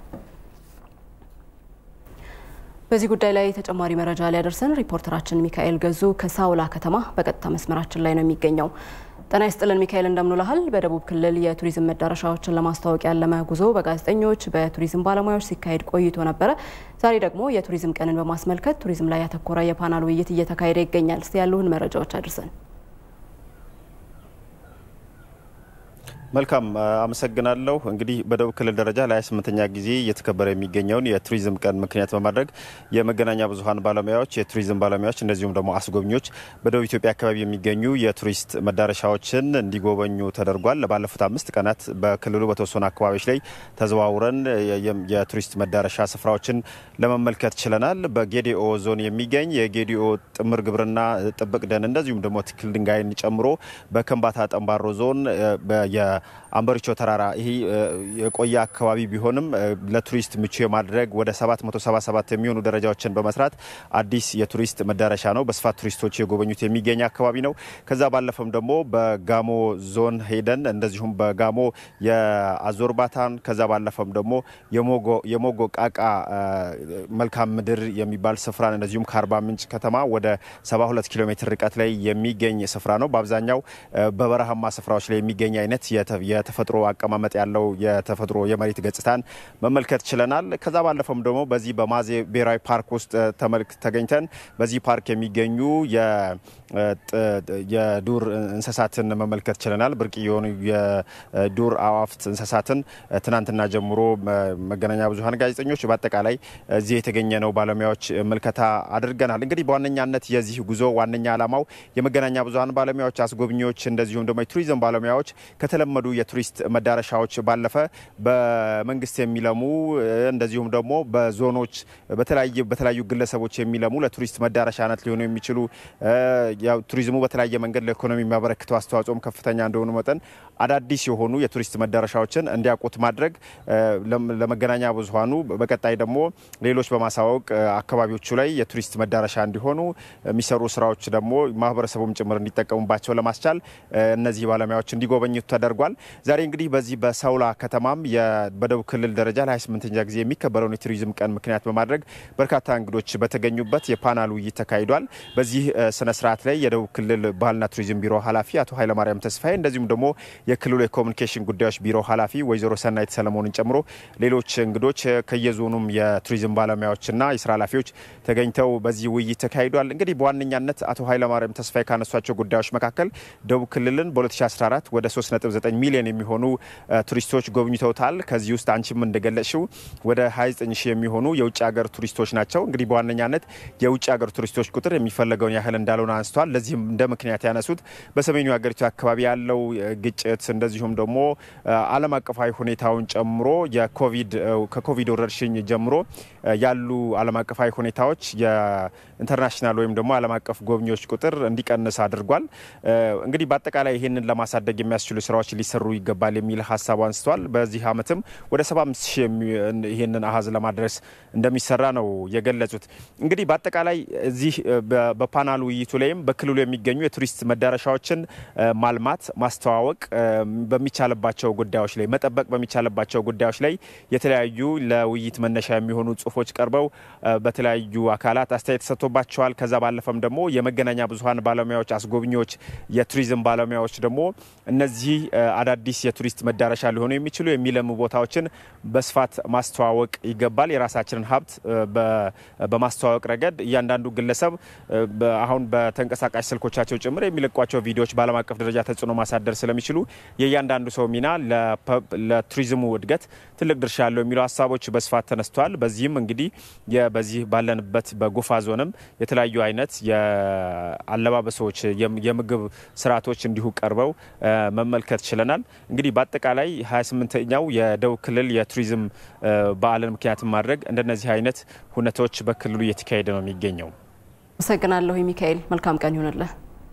በዚህ ጉዳይ ላይ ተጨማሪ መረጃ ሊያደርሰን ሪፖርተራችን ሚካኤል ገዙ ከሳውላ ከተማ በቀጥታ መስመራችን ላይ ነው የሚገኘው። ጤና ይስጥልን ሚካኤል፣ እንደምንውላል። በደቡብ ክልል የቱሪዝም መዳረሻዎችን ለማስተዋወቅ ያለመ ጉዞ በጋዜጠኞች በቱሪዝም ባለሙያዎች ሲካሄድ ቆይቶ ነበረ። ዛሬ ደግሞ የቱሪዝም ቀንን በማስመልከት ቱሪዝም ላይ ያተኮረ የፓናል ውይይት እየተካሄደ ይገኛል። እስቲ ያሉን መረጃዎች አድርሰን። መልካም አመሰግናለሁ። እንግዲህ በደቡብ ክልል ደረጃ ለ28ኛ ጊዜ እየተከበረ የሚገኘውን የቱሪዝም ቀን ምክንያት በማድረግ የመገናኛ ብዙኃን ባለሙያዎች፣ የቱሪዝም ባለሙያዎች እንደዚሁም ደግሞ አስጎብኚዎች በደቡብ ኢትዮጵያ አካባቢ የሚገኙ የቱሪስት መዳረሻዎችን እንዲጎበኙ ተደርጓል። ባለፉት 5 ቀናት በክልሉ በተወሰኑ አካባቢዎች ላይ ተዘዋውረን የቱሪስት መዳረሻ ስፍራዎችን ለመመልከት ችለናል። በጌዲኦ ዞን የሚገኝ የጌዲኦ ጥምር ግብርና ጥብቅ ደን እንደዚሁም ደግሞ ትክል ድንጋይን ጨምሮ በከምባታ ጠምባሮ ዞን አንበሪቾ ተራራ ይሄ የቆየ አካባቢ ቢሆንም ለቱሪስት ምቹ የማድረግ ወደ 777 የሚሆኑ ደረጃዎችን በመስራት አዲስ የቱሪስት መዳረሻ ነው። በስፋት ቱሪስቶች የጎበኙት የሚገኝ አካባቢ ነው። ከዛ ባለፈም ደግሞ በጋሞ ዞን ሄደን እንደዚሁም በጋሞ የአዞርባታን ከዛ ባለፈም ደግሞ የሞጎ ቃቃ መልካም ምድር የሚባል ስፍራን እንደዚሁም ከአርባ ምንጭ ከተማ ወደ 72 ኪሎ ሜትር ርቀት ላይ የሚገኝ ስፍራ ነው። በአብዛኛው በበረሃማ ስፍራዎች ላይ የሚገኝ አይነት የተፈጥሮ አቀማመጥ ያለው የተፈጥሮ የመሬት ገጽታን መመልከት ችለናል። ከዛ ባለፈም ደግሞ በዚህ በማዜ ብሔራዊ ፓርክ ውስጥ ተገኝተን በዚህ ፓርክ የሚገኙ የዱር እንስሳትን መመልከት ችለናል። ብርቅዬ የሆኑ የዱር አዋፍት እንስሳትን ትናንትና ጀምሮ መገናኛ ብዙኃን ጋዜጠኞች በአጠቃላይ እዚህ የተገኘ ነው ባለሙያዎች ምልከታ አድርገናል። እንግዲህ በዋነኛነት የዚህ ጉዞ ዋነኛ ዓላማው የመገናኛ ብዙኃን ባለሙያዎች፣ አስጎብኚዎች እንደዚሁም ደግሞ የቱሪዝም ባለሙያዎች ከተለመዱ የቱሪስት መዳረሻዎች ባለፈ በመንግስት የሚለሙ እንደዚሁም ደግሞ በዞኖች በተለያዩ ግለሰቦች የሚለሙ ለቱሪስት መዳረሻነት ሊሆኑ የሚችሉ ያው ቱሪዝሙ በተለያየ መንገድ ለኢኮኖሚ የሚያበረክተው አስተዋጽኦም ከፍተኛ እንደሆኑ መጠን አዳዲስ የሆኑ የቱሪስት መዳረሻዎችን እንዲያውቁት ማድረግ ለመገናኛ ብዙኃኑ በቀጣይ ደግሞ ሌሎች በማሳወቅ አካባቢዎቹ ላይ የቱሪስት መዳረሻ እንዲሆኑ የሚሰሩ ስራዎች ደግሞ ማህበረሰቡም ጭምር እንዲጠቀሙባቸው ለማስቻል እነዚህ ባለሙያዎች እንዲጎበኙ ተደርጓል። ዛሬ እንግዲህ በዚህ በሳውላ ከተማም በደቡብ ክልል ደረጃ ለ28ኛ ጊዜ የሚከበረውን የቱሪዝም ቀን ምክንያት በማድረግ በርካታ እንግዶች በተገኙበት የፓናል ውይይት ተካሂዷል። በዚህ ስነ ስርዓት ላይ የደቡብ ክልል ባህልና ቱሪዝም ቢሮ ኃላፊ አቶ ኃይለማርያም ተስፋዬ እንደዚሁም ደግሞ የክልሉ የኮሙኒኬሽን ጉዳዮች ቢሮ ኃላፊ ወይዘሮ ሰናይት ሰለሞንን ጨምሮ ሌሎች እንግዶች ከየዞኑም የቱሪዝም ባለሙያዎችና የስራ ኃላፊዎች ተገኝተው በዚህ ውይይት ተካሂዷል። እንግዲህ በዋነኛነት አቶ ኃይለማርያም ተስፋዬ ካነሷቸው ጉዳዮች መካከል ደቡብ ክልልን በ2014 ወደ 3.9 ሚሊዮን የሚሆኑ ቱሪስቶች ጎብኝተውታል። ከዚህ ውስጥ አንቺም እንደገለጽሽው ወደ 29 ሺህ የሚሆኑ የውጭ ሀገር ቱሪስቶች ናቸው። እንግዲህ በዋነኛነት የውጭ ሀገር ቱሪስቶች ቁጥር የሚፈለገውን ያህል እንዳልሆነ አንስተዋል። ለዚህም እንደ ምክንያት ያነሱት በሰሜኑ ሀገሪቱ አካባቢ ያለው ግጭት እንደዚሁም ደግሞ ዓለም አቀፋዊ ሁኔታውን ጨምሮ ከኮቪድ ወረርሽኝ ጀምሮ ያሉ ዓለም አቀፋዊ ሁኔታዎች የኢንተርናሽናል ወይም ደግሞ ዓለም አቀፍ ጎብኚዎች ቁጥር እንዲቀንስ አድርጓል። እንግዲህ በአጠቃላይ ይህንን ለማሳደግ የሚያስችሉ ስራዎች ሊሰሩ ይገባል የሚል ሀሳብ አንስተዋል። በዚህ ዓመትም ወደ 75 ሺህ ይህንን አሃዝ ለማድረስ እንደሚሰራ ነው የገለጹት። እንግዲህ በአጠቃላይ እዚህ በፓናል ውይይቱ ላይም በክልሉ የሚገኙ የቱሪስት መዳረሻዎችን ማልማት፣ ማስተዋወቅ በሚቻልባቸው ጉዳዮች ላይ መጠበቅ በሚቻልባቸው ጉዳዮች ላይ የተለያዩ ለውይይት መነሻ የሚሆኑ ጽሁፎች ቀርበው በተለያዩ አካላት አስተያየት ተሰጥቶባቸዋል። ከዛ ባለፈም ደግሞ የመገናኛ ብዙኃን ባለሙያዎች፣ አስጎብኚዎች፣ የቱሪዝም ባለሙያዎች ደግሞ እነዚህ አዳዲስ የቱሪስት መዳረሻ ሊሆኑ የሚችሉ የሚለሙ ቦታዎችን በስፋት ማስተዋወቅ ይገባል። የራሳችንን ሀብት በማስተዋወቅ ረገድ እያንዳንዱ ግለሰብ አሁን በተንቀሳቃሽ ስልኮቻቸው ጭምር የሚለቋቸው ቪዲዮዎች በዓለም አቀፍ ደረጃ ተጽዕኖ ማሳደር ስለሚችሉ የእያንዳንዱ ሰው ሚና ለቱሪዝሙ እድገት ትልቅ ድርሻ ያለው የሚሉ ሀሳቦች በስፋት ተነስተዋል። በዚህም እንግዲህ በዚህ ባለንበት በጎፋ ዞንም የተለያዩ አይነት የአለባበሶች የምግብ ስርዓቶች እንዲሁ ቀርበው መመልከት ችለናል። እንግዲህ በአጠቃላይ 28ኛው የደቡብ ክልል የቱሪዝም በዓልን ምክንያት ማድረግ እንደነዚህ አይነት ሁነቶች በክልሉ እየተካሄደ ነው የሚገኘው። አመሰግናለሁ ሚካኤል። መልካም ቀን ይሁንልህ።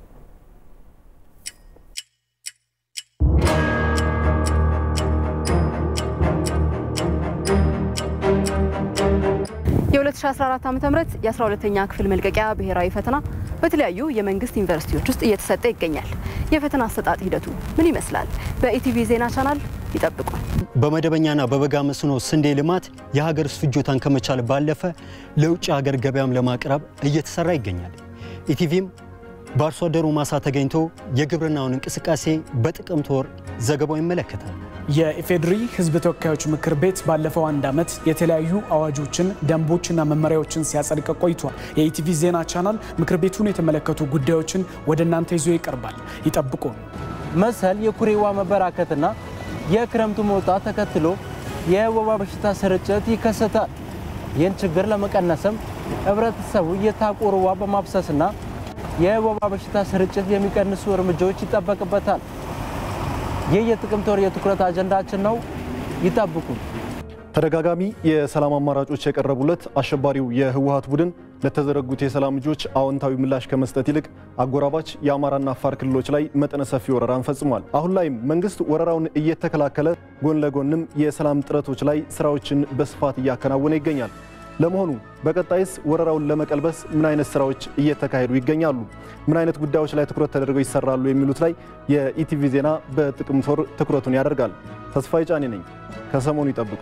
የ2014 ዓ.ም የ12ኛ ክፍል መልቀቂያ ብሔራዊ ፈተና በተለያዩ የመንግስት ዩኒቨርሲቲዎች ውስጥ እየተሰጠ ይገኛል። የፈተና አሰጣጥ ሂደቱ ምን ይመስላል? በኢቲቪ ዜና ቻናል ይጠብቋል። በመደበኛና በበጋ መስኖ ስንዴ ልማት የሀገር ውስጥ ፍጆታን ከመቻል ባለፈ ለውጭ ሀገር ገበያም ለማቅረብ እየተሰራ ይገኛል። ኢቲቪም በአርሶ አደሩ ማሳ ተገኝቶ የግብርናውን እንቅስቃሴ በጥቅምት ወር ዘገባው ይመለከታል። የኢፌዴሪ ሕዝብ ተወካዮች ምክር ቤት ባለፈው አንድ ዓመት የተለያዩ አዋጆችን፣ ደንቦችና መመሪያዎችን ሲያጸድቅ ቆይቷል። የኢቲቪ ዜና ቻናል ምክር ቤቱን የተመለከቱ ጉዳዮችን ወደ እናንተ ይዞ ይቀርባል። ይጠብቁ። መሰል የኩሬዋ መበራከትና የክረምቱ መውጣት ተከትሎ የወባ በሽታ ስርጭት ይከሰታል። ይህን ችግር ለመቀነስም ህብረተሰቡ የታቆረ ውሃ በማፍሰስና የወባ በሽታ ስርጭት የሚቀንሱ እርምጃዎች ይጠበቅበታል። ይህ የጥቅምት ወር የትኩረት አጀንዳችን ነው። ይጠብቁ። ተደጋጋሚ የሰላም አማራጮች የቀረቡለት አሸባሪው የህወሓት ቡድን ለተዘረጉት የሰላም እጆች አዎንታዊ ምላሽ ከመስጠት ይልቅ አጎራባች የአማራና አፋር ክልሎች ላይ መጠነ ሰፊ ወረራን ፈጽሟል። አሁን ላይም መንግስት ወረራውን እየተከላከለ ጎን ለጎንም የሰላም ጥረቶች ላይ ስራዎችን በስፋት እያከናወነ ይገኛል። ለመሆኑ በቀጣይስ ወረራውን ለመቀልበስ ምን አይነት ስራዎች እየተካሄዱ ይገኛሉ? ምን አይነት ጉዳዮች ላይ ትኩረት ተደርገው ይሰራሉ? የሚሉት ላይ የኢቲቪ ዜና በጥቅምት ወር ትኩረቱን ያደርጋል። ተስፋዬ ጫኔ ነኝ። ከሰሞኑ ይጠብቁ።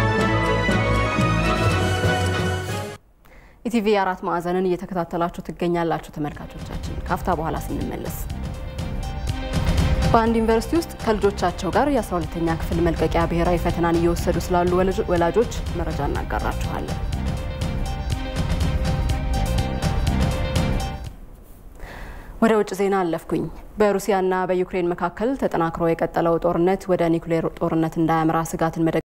ኢቲቪ 4 ማዕዘንን እየተከታተላችሁ ትገኛላችሁ ተመልካቾቻችን። ካፍታ በኋላ ስንመለስ በአንድ ዩኒቨርሲቲ ውስጥ ከልጆቻቸው ጋር የ12ኛ ክፍል መልቀቂያ ብሔራዊ ፈተናን እየወሰዱ ስላሉ ወላጆች መረጃ እናጋራችኋለን። ወደ ውጭ ዜና አለፍኩኝ። በሩሲያና በዩክሬን መካከል ተጠናክሮ የቀጠለው ጦርነት ወደ ኒውክሌር ጦርነት እንዳያመራ ስጋትን